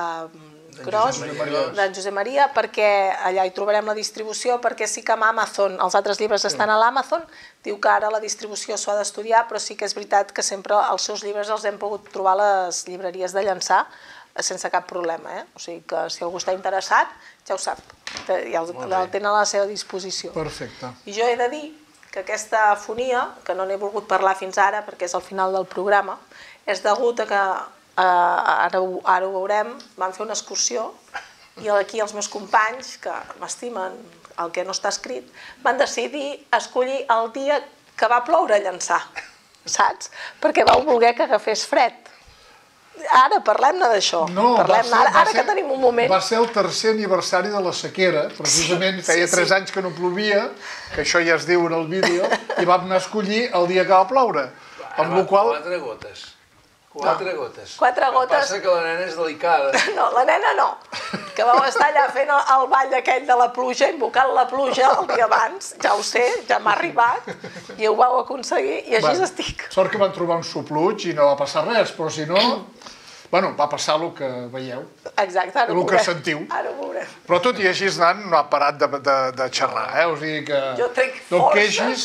Gros, d'en Josep Maria, perquè allà hi trobarem la distribució, perquè sí que amb Amazon, els altres llibres estan a l'Amazon, diu que ara la distribució s'ho ha d'estudiar, però sí que és veritat que sempre els seus llibres els hem pogut trobar a les llibreries de Llançà sense cap problema, o sigui que si algú està interessat, ja ho sap, ja el tenen a la seva disposició. Perfecte. I jo he de dir que aquesta afonia, que no n'he volgut parlar fins ara perquè és al final del programa, és degut a que ara ho veurem, vam fer una excursió i aquí els meus companys, que m'estimen el que no està escrit, van decidir escollir el dia que va ploure a Llançà, saps? Perquè vau voler que agafés fred. Ara parlem-ne d'això, ara que tenim un moment. Va ser el tercer aniversari de la sequera, precisament feia 3 anys que no plovia, que això ja es diu en el vídeo, i vam anar a escollir el dia que va ploure. Amb la qual 4 gotes. 4 gotes. 4 gotes. Passa que la nena és delicada. No, la nena no. Que vau estar allà fent el ball aquell de la pluja, invocant la pluja el dia abans, ja ho sé, ja m'ha arribat, i ho vau aconseguir, i així estic. Sort que van trobar un sopluig i no va passar res, però si no... Bueno, va passar el que veieu. Exacte, ara ho El veurem. que sentiu. Ara ho veurem. Però tot i així anant no ha parat de xerrar, O sigui que... Jo trec no et queixis.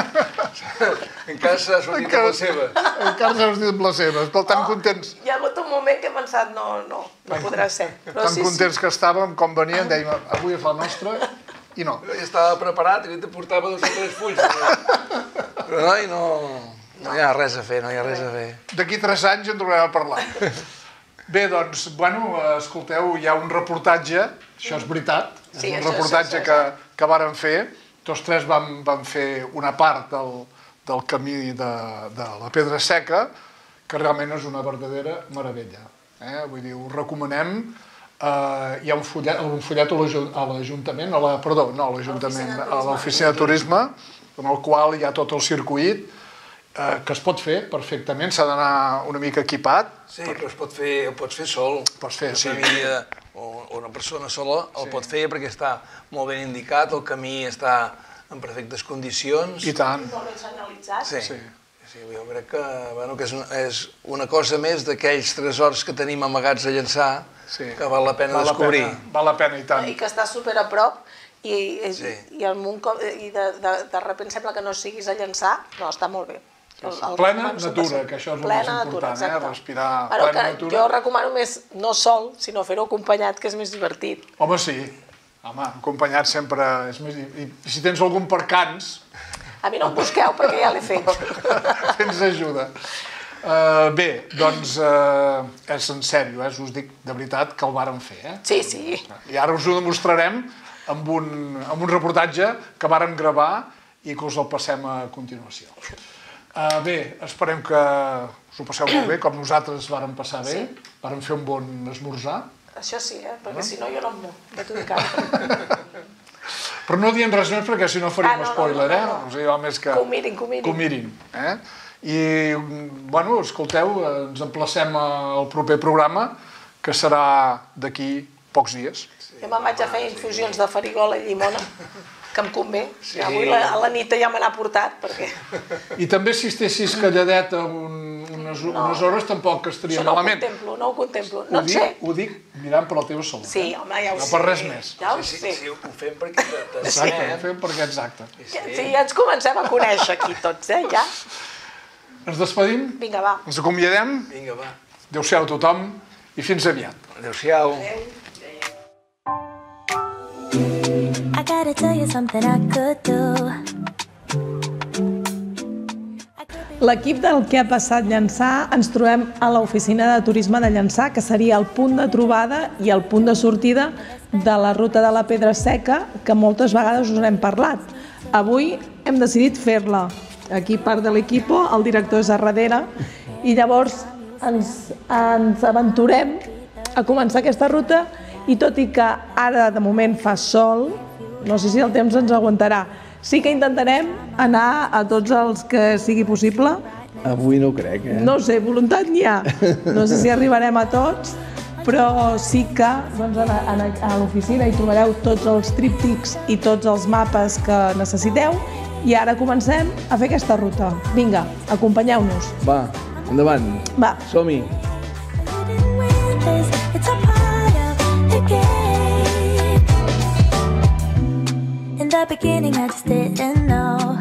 Encara s'ha sortit amb la seva. Encara s'ha sortit amb la seva. Tan contents... Hi ha hagut un moment que he pensat, no podrà ser. Tan contents que estàvem, com venien, dèiem, avui és la nostra, i no. Jo ja estava preparat i te portava 2 o 3 fulls. Però no hi ha res a fer, D'aquí 3 anys en tornarem a parlar. Bé, doncs, escolteu, hi ha un reportatge, això és veritat, és un reportatge que vàrem fer, tots 3 vam fer una part del camí de la Pedra Seca, que realment és una verdadera meravella. Vull dir, ho recomanem. Hi ha un follet a l'Ajuntament, perdó, no a l'Ajuntament, a l'Oficina de Turisme, en el qual hi ha tot el circuit, que es pot fer perfectament, s'ha d'anar una mica equipat. Sí, però ho pots fer sol. Pots fer, sí. Una família o una persona sola el pot fer perquè està molt ben indicat, el camí està en perfectes condicions. I tant. Molt ben senyalitzat. Sí, jo crec que és una cosa més d'aquells tresors que tenim amagats a Llançà que val la pena descobrir. Val la pena, i tant. I que està super a prop i de repente sembla que no siguis a Llançà. No, està molt bé. Plena natura, que això és el més important, respirar plena natura. Jo recomano més no sol, sinó fer-ho acompanyat, que és més divertit. Home, sí. Home, acompanyat sempre és més... I si tens algun percans... A mi no em busqueu, perquè ja l'he fet. Tens ajuda. Bé, doncs és en sèrio, us dic de veritat que el vàrem fer. Sí, sí. I ara us ho demostrarem amb un reportatge que vàrem gravar i que us el passem a continuació. Bé, esperem que us ho passeu molt bé, com nosaltres vàrem passar bé. Vàrem fer un bon esmorzar. Això sí, perquè si no jo no m'ho t'ho dic ara. Però no diem res més perquè si no faríem spoiler, O sigui, val més que... Que ho mirin. I, bueno, escolteu, ens emplacem al proper programa, que serà d'aquí pocs dies. Jo me'n vaig a fer infusions de farigola i llimona, que em convé. Avui a la nit ja me n'ha portat, perquè... I també si estessis calladeta unes hores tampoc estaria malament. No ho contemplo, no et sé. Ho dic mirant per la teva salut. Sí, home, ja ho sé. No per res més. Ja ho sé. Sí, ho fem perquè Exacte, ho fem perquè exacte. Sí, ja ens comencem a conèixer aquí tots, ja. Ens despedim? Vinga, va. Ens acomiadem? Vinga, va. Adéu-siau a tothom i fins aviat. Adéu-siau. I gotta tell you something I could do. L'equip del Què ha passat Llançà ens trobem a l'oficina de turisme de Llançà, que seria el punt de trobada i el punt de sortida de la ruta de la Pedra Seca, que moltes vegades us n'hem parlat. Avui hem decidit fer-la. Aquí part de l'equip, el director és a darrere, i llavors ens aventurem a començar aquesta ruta i tot i que ara de moment fa sol, no sé si el temps ens aguantarà. Sí que intentarem anar a tots els que sigui possible. Avui no ho crec, No sé, voluntat n'hi ha. No sé si arribarem a tots, però sí que a l'oficina hi trobareu tots els tríptics i tots els mapes que necessiteu i ara comencem a fer aquesta ruta. Vinga, acompanyeu-nos. Va, endavant. Va. Som-hi. In the beginning I just didn't know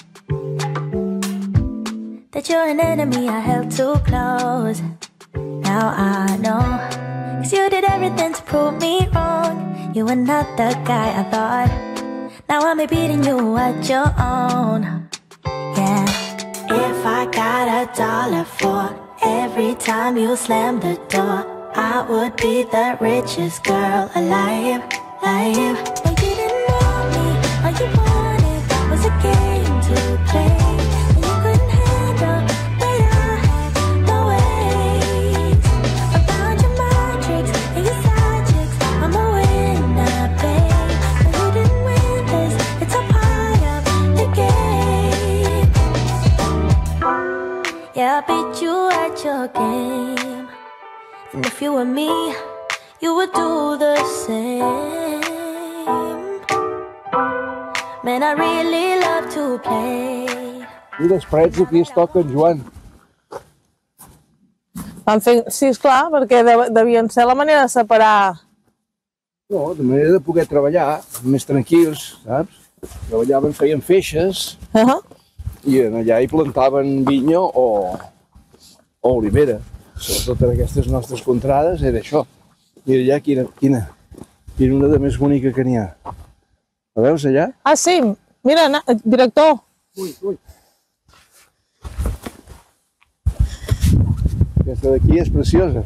that you're an enemy I held too close. Now I know, 'cause you did everything to prove me wrong. You were not the guy I thought. Now I'm beating you at your own. Yeah. If I got $1 for every time you slammed the door, I would be the richest girl alive. You didn't know me, all you wanted was a game to play. And you couldn't handle that I had no ways. I found your mind tricks and your side chicks. I'm a winner, babe. But you didn't win this, it's a part of the game. Yeah, I beat you at your game. And if you were me, you would do the same. Man, I really love to play. I després aquí es toca en Joan. Van fer, sí, esclar, perquè devien ser la manera de separar. No, de manera de poder treballar més tranquils, saps? Treballaven, feien feixes i allà hi plantaven vinya o olivera. Sobretot en aquestes nostres contrades era això. Mira allà quina una de més bonica que n'hi ha. La veus allà? Ah, sí. Mira, director. Ui. Aquesta d'aquí és preciosa.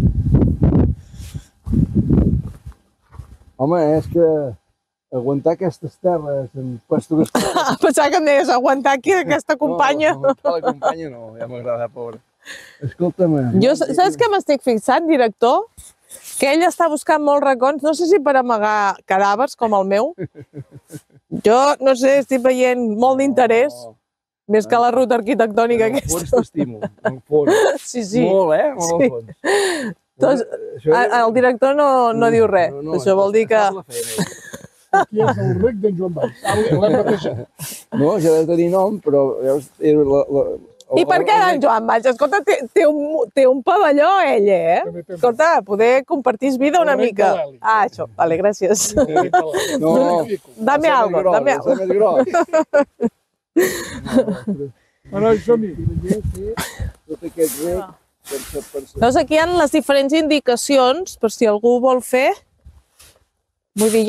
Home, és que aguantar aquestes terres en pastures... Pensava que em deies aguantar aquí aquesta companya. No, aguantar la companya no, ja m'agrada, pobra. Escolta'm... Saps què m'estic fixant, director? Que ell està buscant molts racons, no sé si per amagar cadàvers, com el meu. Jo, no sé, estic veient molt d'interès, més que la ruta arquitectònica aquesta. En el fons t'estimo, en el fons. Sí, sí. Molt, molt al fons. Doncs, el director no diu res, això vol dir que... Aquí és el rec d'en Joan Valls. L'hem batejat. No, ja deu tenir nom, però... I per què d'en Joan Valls? Escolta, té un pavelló, ell, eh? Escolta, poder compartís vida una mica. Ah, això, vale, gràcies. No, dame algo, dame algo. És més gros. Bueno, som-hi. Tot aquest rec... Llavors aquí hi ha les diferents indicacions, per si algú vol fer. Vull dir,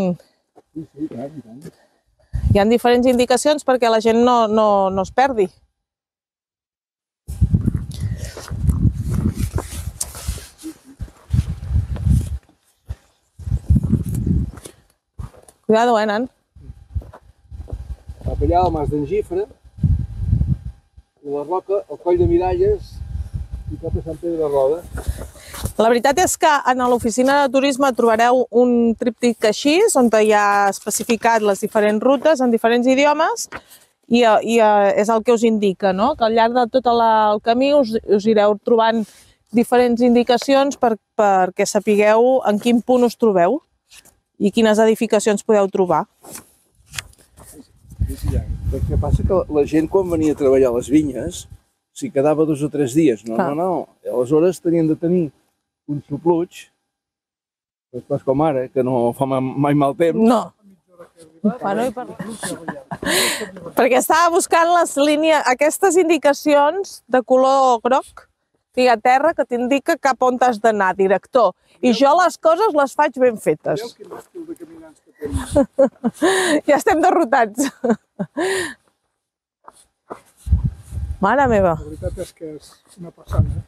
hi ha diferents indicacions perquè la gent no es perdi. Cuidado, nan. Cap allà al Mas d'en Gifre, la Roca, el Coll de Miralles i cap a Sant Pere de Roda. La veritat és que en l'oficina de turisme trobareu un tríptic així, on hi ha especificat les diferents rutes en diferents idiomes i és el que us indica, no? Que al llarg de tot el camí us ireu trobant diferents indicacions perquè sapigueu en quin punt us trobeu i quines edificacions podeu trobar. El que passa que la gent quan venia a treballar a les vinyes s'hi quedava 2 o 3 dies. No. Aleshores tenien de tenir un xupluig, després com ara, que no fa mai mal temps. No. Perquè estava buscant aquestes indicacions de color groc, que hi ha terra, que t'indica cap on t'has d'anar, director. I jo les coses les faig ben fetes. Ja estem derrotats. Mare meva. La veritat és que és una passada.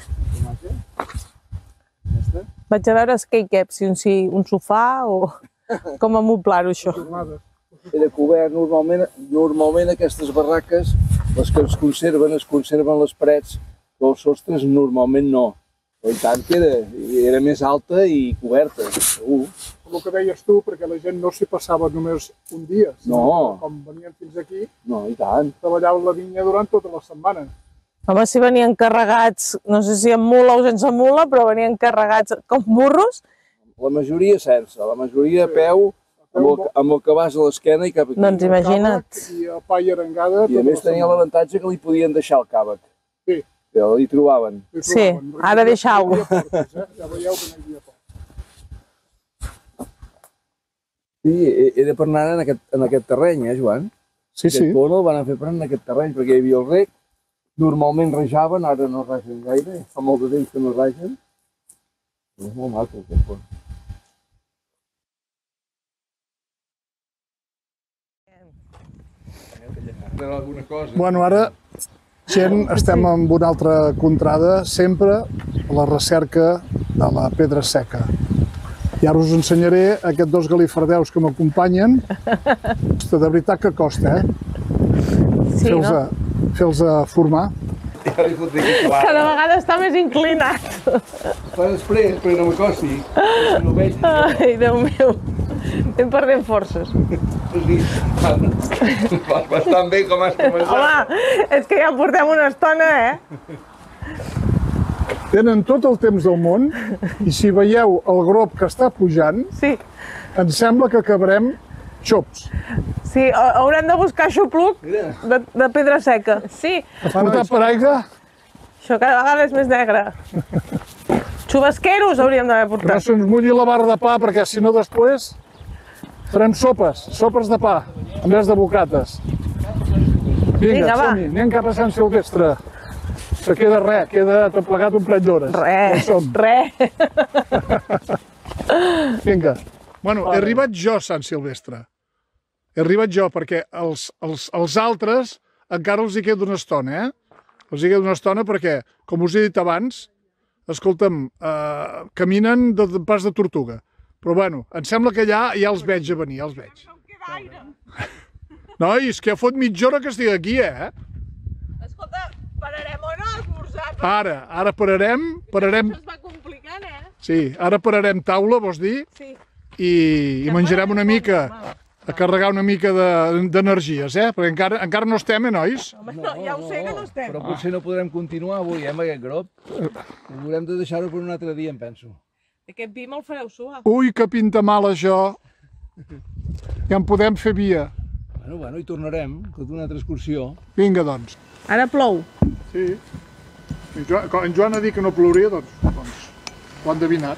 Vaig a veure què hi cap, si un sofà o com amoblar-ho, això. Era cobert normalment aquestes barraques, les que es conserven les parets, però els sostres normalment no. Per tant, era més alta i coberta, segur. Com el que deies tu, perquè la gent no s'hi passava només un dia, sinó com venien fins aquí, i tant. Treballaven la vinya durant tota la setmana. Home, si venien carregats, no sé si amb mula o sense mula, però venien carregats com burros. La majoria sense, la majoria a peu, amb el cabàs a l'esquena i cap aquí. Doncs imagina't. I a pa i arengada. I a més tenia l'avantatge que li podien deixar el càvec. Sí. Que li trobaven. Sí, ara deixau-ho. Ja veieu que no hi havia por. Sí, era per anar en aquest terreny, Joan? Sí. Aquest pont el van fer per anar en aquest terreny, perquè hi havia el rec, normalment rajaven, ara no rajen gaire, fa molt de temps que no rajen. És molt maco aquest pont. Bueno, ara estem amb una altra contrada, sempre a la recerca de la pedra seca. I ara us ensenyaré aquests 2 galifardeus que m'acompanyen. De veritat que costa, Sí, no? Fer-los formar. Cada vegada està més inclinat. Fa després, però no m'acosti. No veig. Ai, Déu meu. Estem perdent forces. Bastant bé com has començat. Home, és que ja portem una estona, Tenen tot el temps del món i si veieu el grop que està pujant, em sembla que acabarem xops. Sí, haurem de buscar xupluc de pedra seca. Sí. Portar per aigua? Això cada vegada és més negre. Xubasqueros hauríem d'haver portat. No se'ns mulli la barra de pa, perquè si no després farem sopes de pa, en vez de bocates. Vinga, som-hi, anem cap a Sant Silvestre. Que queda tot plegat un plec d'hores. Res. Vinga. Bueno, he arribat jo a Sant Silvestre. He arribat jo, perquè els altres encara els hi queda una estona, Els hi queda una estona perquè, com us he dit abans, escolta'm, caminen de pas de tortuga. Però bueno, em sembla que allà ja els veig a venir, ja els veig. No em queda gaire. Noi, és que ja fot mitja hora que estic aquí, Escolta, pararem o no a esmorzar? Ara pararem... Això es va complicant, Sí, ara pararem taula, vols dir? Sí. I menjarem una mica, a carregar una mica d'energies, perquè encara no estem, nois? Home, ja ho sé que no estem. Però potser no podrem continuar avui, amb aquest grup. Haurem de deixar-ho per un altre dia, em penso. Aquest vi me'l fareu suar. Ui, que pinta mal això. Ja en podem fer via. Bueno, hi tornarem, tota una altra excursió. Vinga, doncs. Ara plou. Sí. En Joan ha dit que no plouria, doncs ho han endevinat.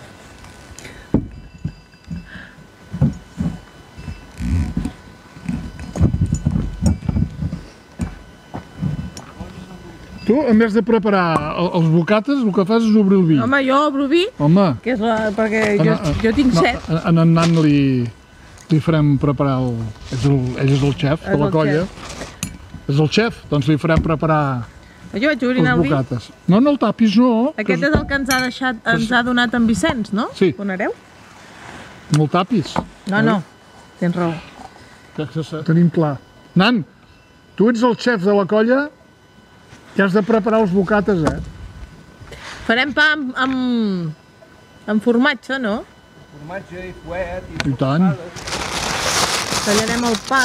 Tu, en vez de preparar els bocates, el que fas és obrir el vi. Home, jo obro vi, que és perquè jo tinc set. En Nan li farem preparar ell és el xef de la colla. És el xef, doncs li farem preparar jo vaig obrint el vi. No el tapis, no. Aquest és el que ens ha donat en Vicenç, no? Sí. Ponareu? No el tapis. No, tens raó. Tenim clar. Nan, tu ets el xef de la colla i has de preparar els bocates, Farem pa amb formatge, no? Formatge i fuet i tant. Tallarem el pa.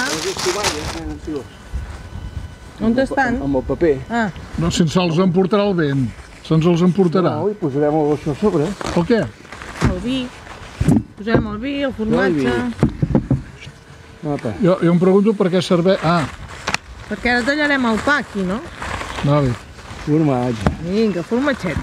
On estan? Amb el paper. No, sense els emportarà el vent. Se'ns els emportarà. No, i posarem això a sobre. El què? El vi. Posarem el vi, el formatge. Jo em pregunto per què serveix... Perquè ara tallarem el pa aquí, no? Vale. Formatge. Vinga, formatget.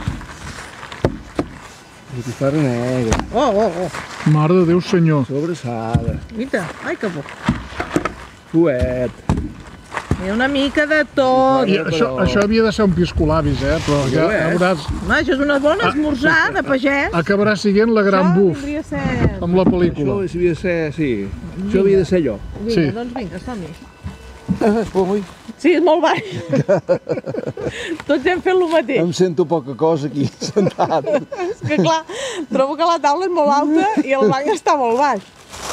Botifarra negra. Oh. Mare de Déu, senyor. Sobrassada. Mira, ai que bo. Fuet. Hi ha una mica de tot. I això havia de ser un piscolabis, però ja veuràs... Això és una bona esmorzar de pagès. Acabarà sent la gran buf amb la pel·lícula. Això havia de ser, sí. Això havia de ser allò. Vinga, doncs vinga, som-hi. Ui. Sí, és molt baix. Tots hem fet el mateix. Em sento poca cosa aquí, sentat. És que clar, trobo que la taula és molt alta i el banc està molt baix.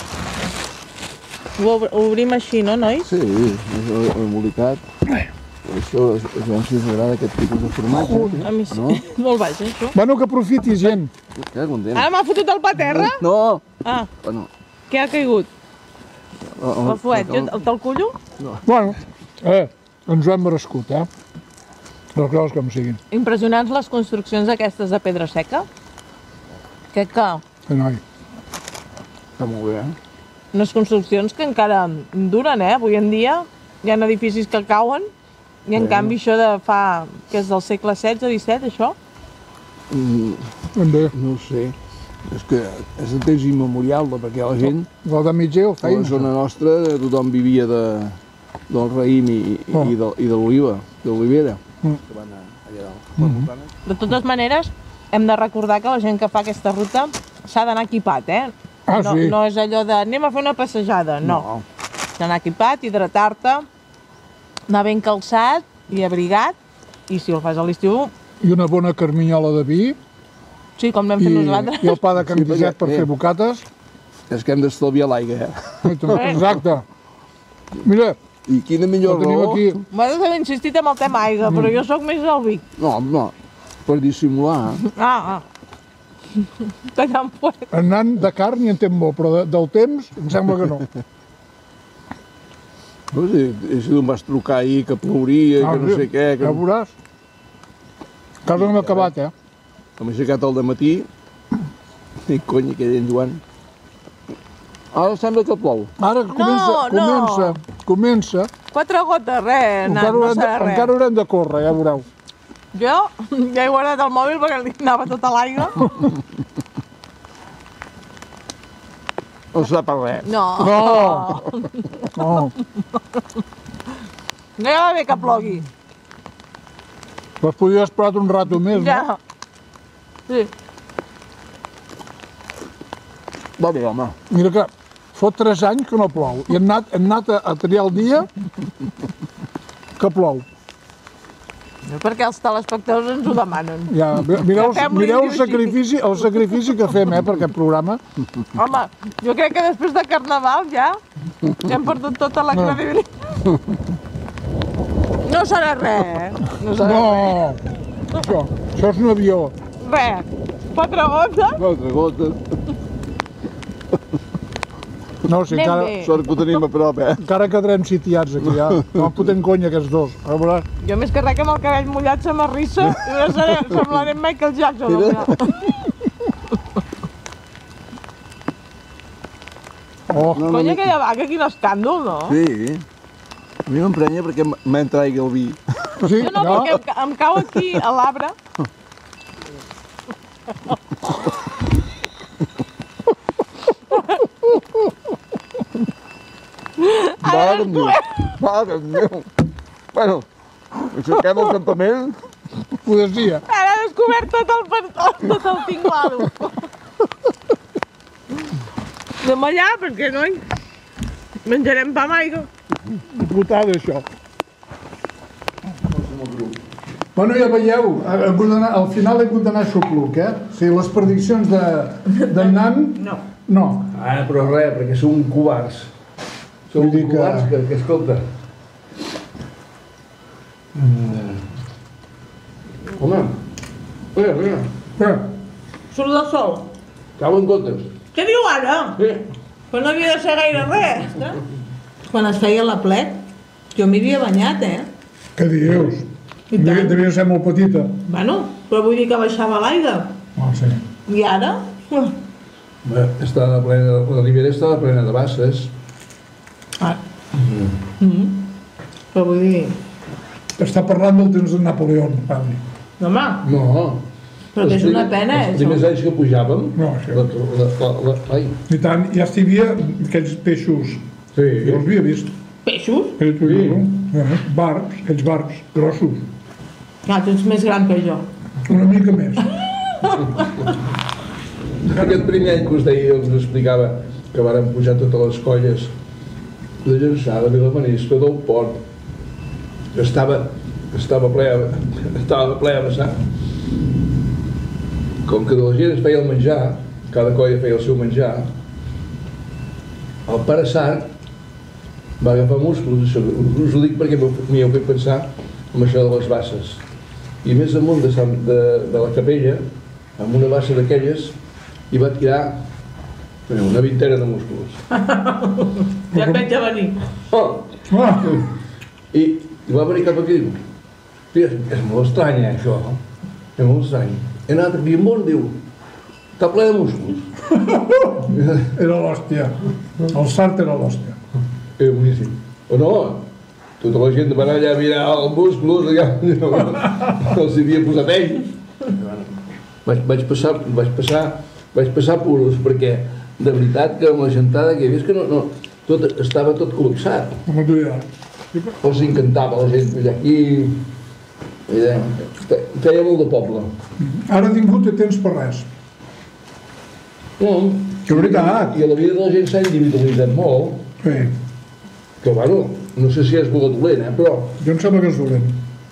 Ho obrim així, no, nois? Sí, és embolicat. Això, si us agrada aquest tipus de formatge. A mi sí, molt baix, això. Bueno, que aprofiti, gent. Ara m'ha fotut el pa a terra? No. Bueno. Què ha caigut? El fuet, te'l cullo? No. Bueno, ens ho hem merescut, les coses com siguin. Impressionants les construccions aquestes de pedra seca. Crec que... Noi. Està molt bé, Unes construccions que encara duren, Avui en dia hi ha edificis que cauen i en canvi això de fa... que és del segle XVI, XVII, això? No ho sé. És que és un temps immemorial, perquè la gent... La de mitger ho feien. A la zona nostra tothom vivia del raïm i de l'oliva, de l'olivera. Que van allà dalt. De totes maneres, hem de recordar que la gent que fa aquesta ruta s'ha d'anar equipat, sí. No és allò de anem a fer una passejada, no. S'ha d'anar equipat, hidratar-te, anar ben calçat i abrigat, i si el fas a l'estiu... I una bona carminyola de vi. Sí, com l'hem fet nosaltres. I el pa de Can Guiset per fer bocates. És que hem d'estalviar l'aigua, Exacte. Mira, i quina millor raó... M'has d'haver insistit en el tema aigua, però jo sóc més del vi. No, per dissimular. Tallant fuet. En Nan de carn hi entenc molt, però del temps em sembla que no. No sé, si em vas trucar ahir que plouria, que no sé què... Ja veuràs. Encara no hem acabat, M'he aixecat al dematí i cony, aquell en Joan. Ara sembla que plou. Ara comença. 4 gotes, res, no serà res. Encara haurem de córrer, ja veureu. Jo ja he guardat el mòbil perquè li anava tota l'aigua. No s'ha per res. No. No hi va bé que plogui. Pues podria haver esperat un rato més, no? Sí. Va bé, home. Mira que fot 3 anys que no plou i hem anat a triar el dia que plou. Perquè els telespectadors ens ho demanen. Ja, mireu el sacrifici que fem per aquest programa. Home, jo crec que després de Carnaval ja hem perdut tota la credibilitat. No serà res, No, Això és un avió. Res, 4 gotes. 4 gotes. No, si encara... Sort que ho tenim a prop, Encara quedarem sitiats aquí, ja. No fotent conya aquests dos. Jo més que res que amb el cabell mullat se m'arrissa i no semblarem Michael Jackson. Conya, aquella vaca, quin escàndol, no? Sí. A mi m'emprenya perquè m'entraigui el vi. Jo no, perquè em cau aquí a l'arbre. Mare meu. Bueno, aixequem el campament. Poesia. Ara he descobert tot el tinglado. Anem allà, perquè no menjarem pa amb aigua. Putada, això. Bueno, ja veieu, al final he hagut d'anar a Xupluc, O sigui, les prediccions d'en Nan... No. Però res, perquè som covards. Som covards que escolta. Home, mira. Surt del sol. Cau en gotes. Què diu ara? Sí. Però no havia de ser gaire res, Quan es feia l'aplec, jo m'hi havia banyat, Què dius? Devia ser molt petita. Bueno, però vull dir que baixava l'aigua. Sí. I ara? La ribera estava plena de basses. Però vull dir... Està parlant del temps de Napoleó, padre. Home. No. Però que és una pena, Els primers anys que pujàvem... No, això. I tant, ja hi havia aquells peixos. Sí. Jo els havia vist. Peixos? Sí. Barbs, aquells barbs, grossos. Tu ets més gran que jo. Una mica més. Aquest primer any que us deia, us explicava que vàrem pujar totes les colles de Llançà, de Vilamaniscle, del Port, que estava ple a vessar. Com que de la gent es feia el menjar, cada colla feia el seu menjar, el pare Sarc va agafar músculs, us ho dic perquè m'hi heu fet pensar en això de les basses. I més amunt de la capella, amb una bassa d'aquelles, hi va tirar una vintena de músculs. Ja et veig a venir. I va venir cap aquí i diu, és molt estrany, això. És molt estrany. He anat aquí amunt, diu, està ple de músculs. Era l'hòstia. El Sart era l'hòstia. Era boníssim. O no, tota la gent va anar allà a mirar els músculs, allà, els havia posat ell. Vaig passar puros, perquè de veritat que amb la gentada que hi havia, que estava tot col·lapsat. Els encantava la gent allà aquí. Feia molt de poble. Ara ningú té temps per res. No. Que veritat. I a la vida de la gent s'ha individualitzat molt. Sí. Que, bueno, no sé si és bo o dolent, però... Jo em sembla que és dolent.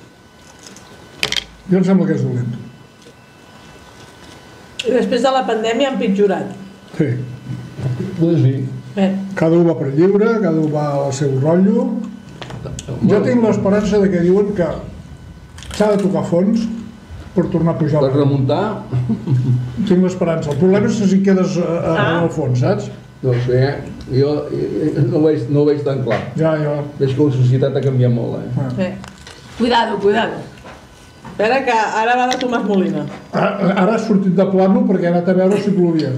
I després de la pandèmia han pitjorat. Sí. Doncs sí. Cada un va per lliure, cada un va al seu rotllo. Jo tinc l'esperança que diuen que s'ha de tocar fons per tornar a pujar. Per remuntar? Tinc l'esperança. El problema és si quedes al fons, saps? No sé, jo no ho veig tan clar. Ja. Veig que la societat ha canviat molt, Cuidado. Espera que ara va de Tomàs Molina. Ara ha sortit de plano perquè ha anat a veure si plovia.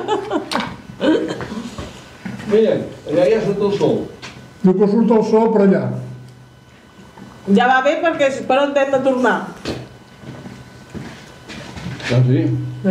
Mira, allà ja surt el sol. Diu que surt el sol per allà. Ja va bé perquè per on hem de tornar. Doncs sí.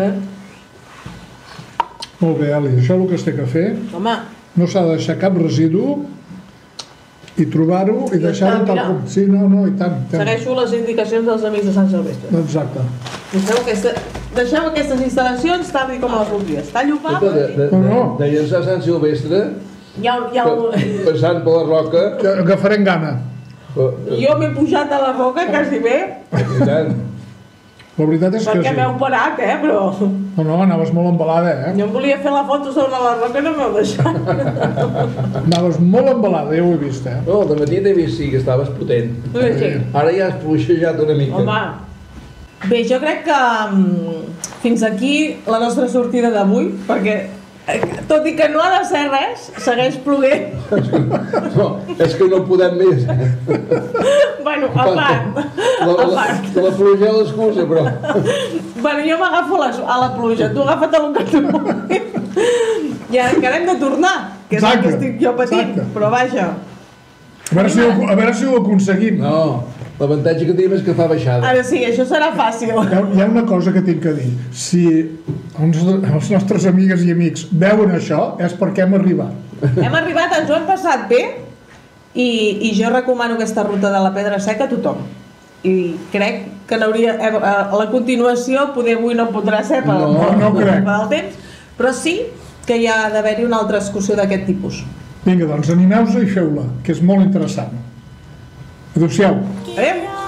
Molt bé, Eli, això és el que es té que fer. Home. No s'ha de deixar cap residu i trobar-ho i deixar-ho tal com... Sí, no, i tant. Segueixo les indicacions dels amics de Sant Silvestre. Exacte. Deixeu aquestes instal·lacions tal com les voldries. Tallo pa... De Llançà a Sant Silvestre, passant per la roca... Que farem gana. Jo m'he pujat a la roca quasi bé. I tant. La veritat és que sí. Perquè m'heu parat, però... No, anaves molt embalada, Jo em volia fer la foto sobre la roca i no m'heu deixat. Anaves molt embalada, ja ho he vist, No, de matí t'he vist, sí, que estaves potent. Sí. Ara ja has fluixejat una mica. Home, Bé, jo crec que fins aquí la nostra sortida d'avui, perquè tot i que no ha de ser res, segueix ploguent. No, és que no podem més. Bueno, a part. La pluja és l'excusa, però... Bueno, jo m'agafo a la pluja, tu agafa't el que tu vulguis. I encara hem de tornar, que és el que estic jo patint, però vaja. A veure si ho aconseguim. No, l'avantatge que tenim és que fa baixada. Ara sí, això serà fàcil. Hi ha una cosa que tinc que dir. Si els nostres amigues i amics veuen això, és perquè hem arribat. Hem arribat, ens ho hem passat bé, i jo recomano aquesta ruta de la Pedra Seca a tothom. I crec que n'hauria... A la continuació, poder avui no podrà ser pel temps, però sí que hi ha d'haver-hi una altra excursió d'aquest tipus. Vinga, doncs animeu-vos i feu-la, que és molt interessant. Adéu-siau. Adéu.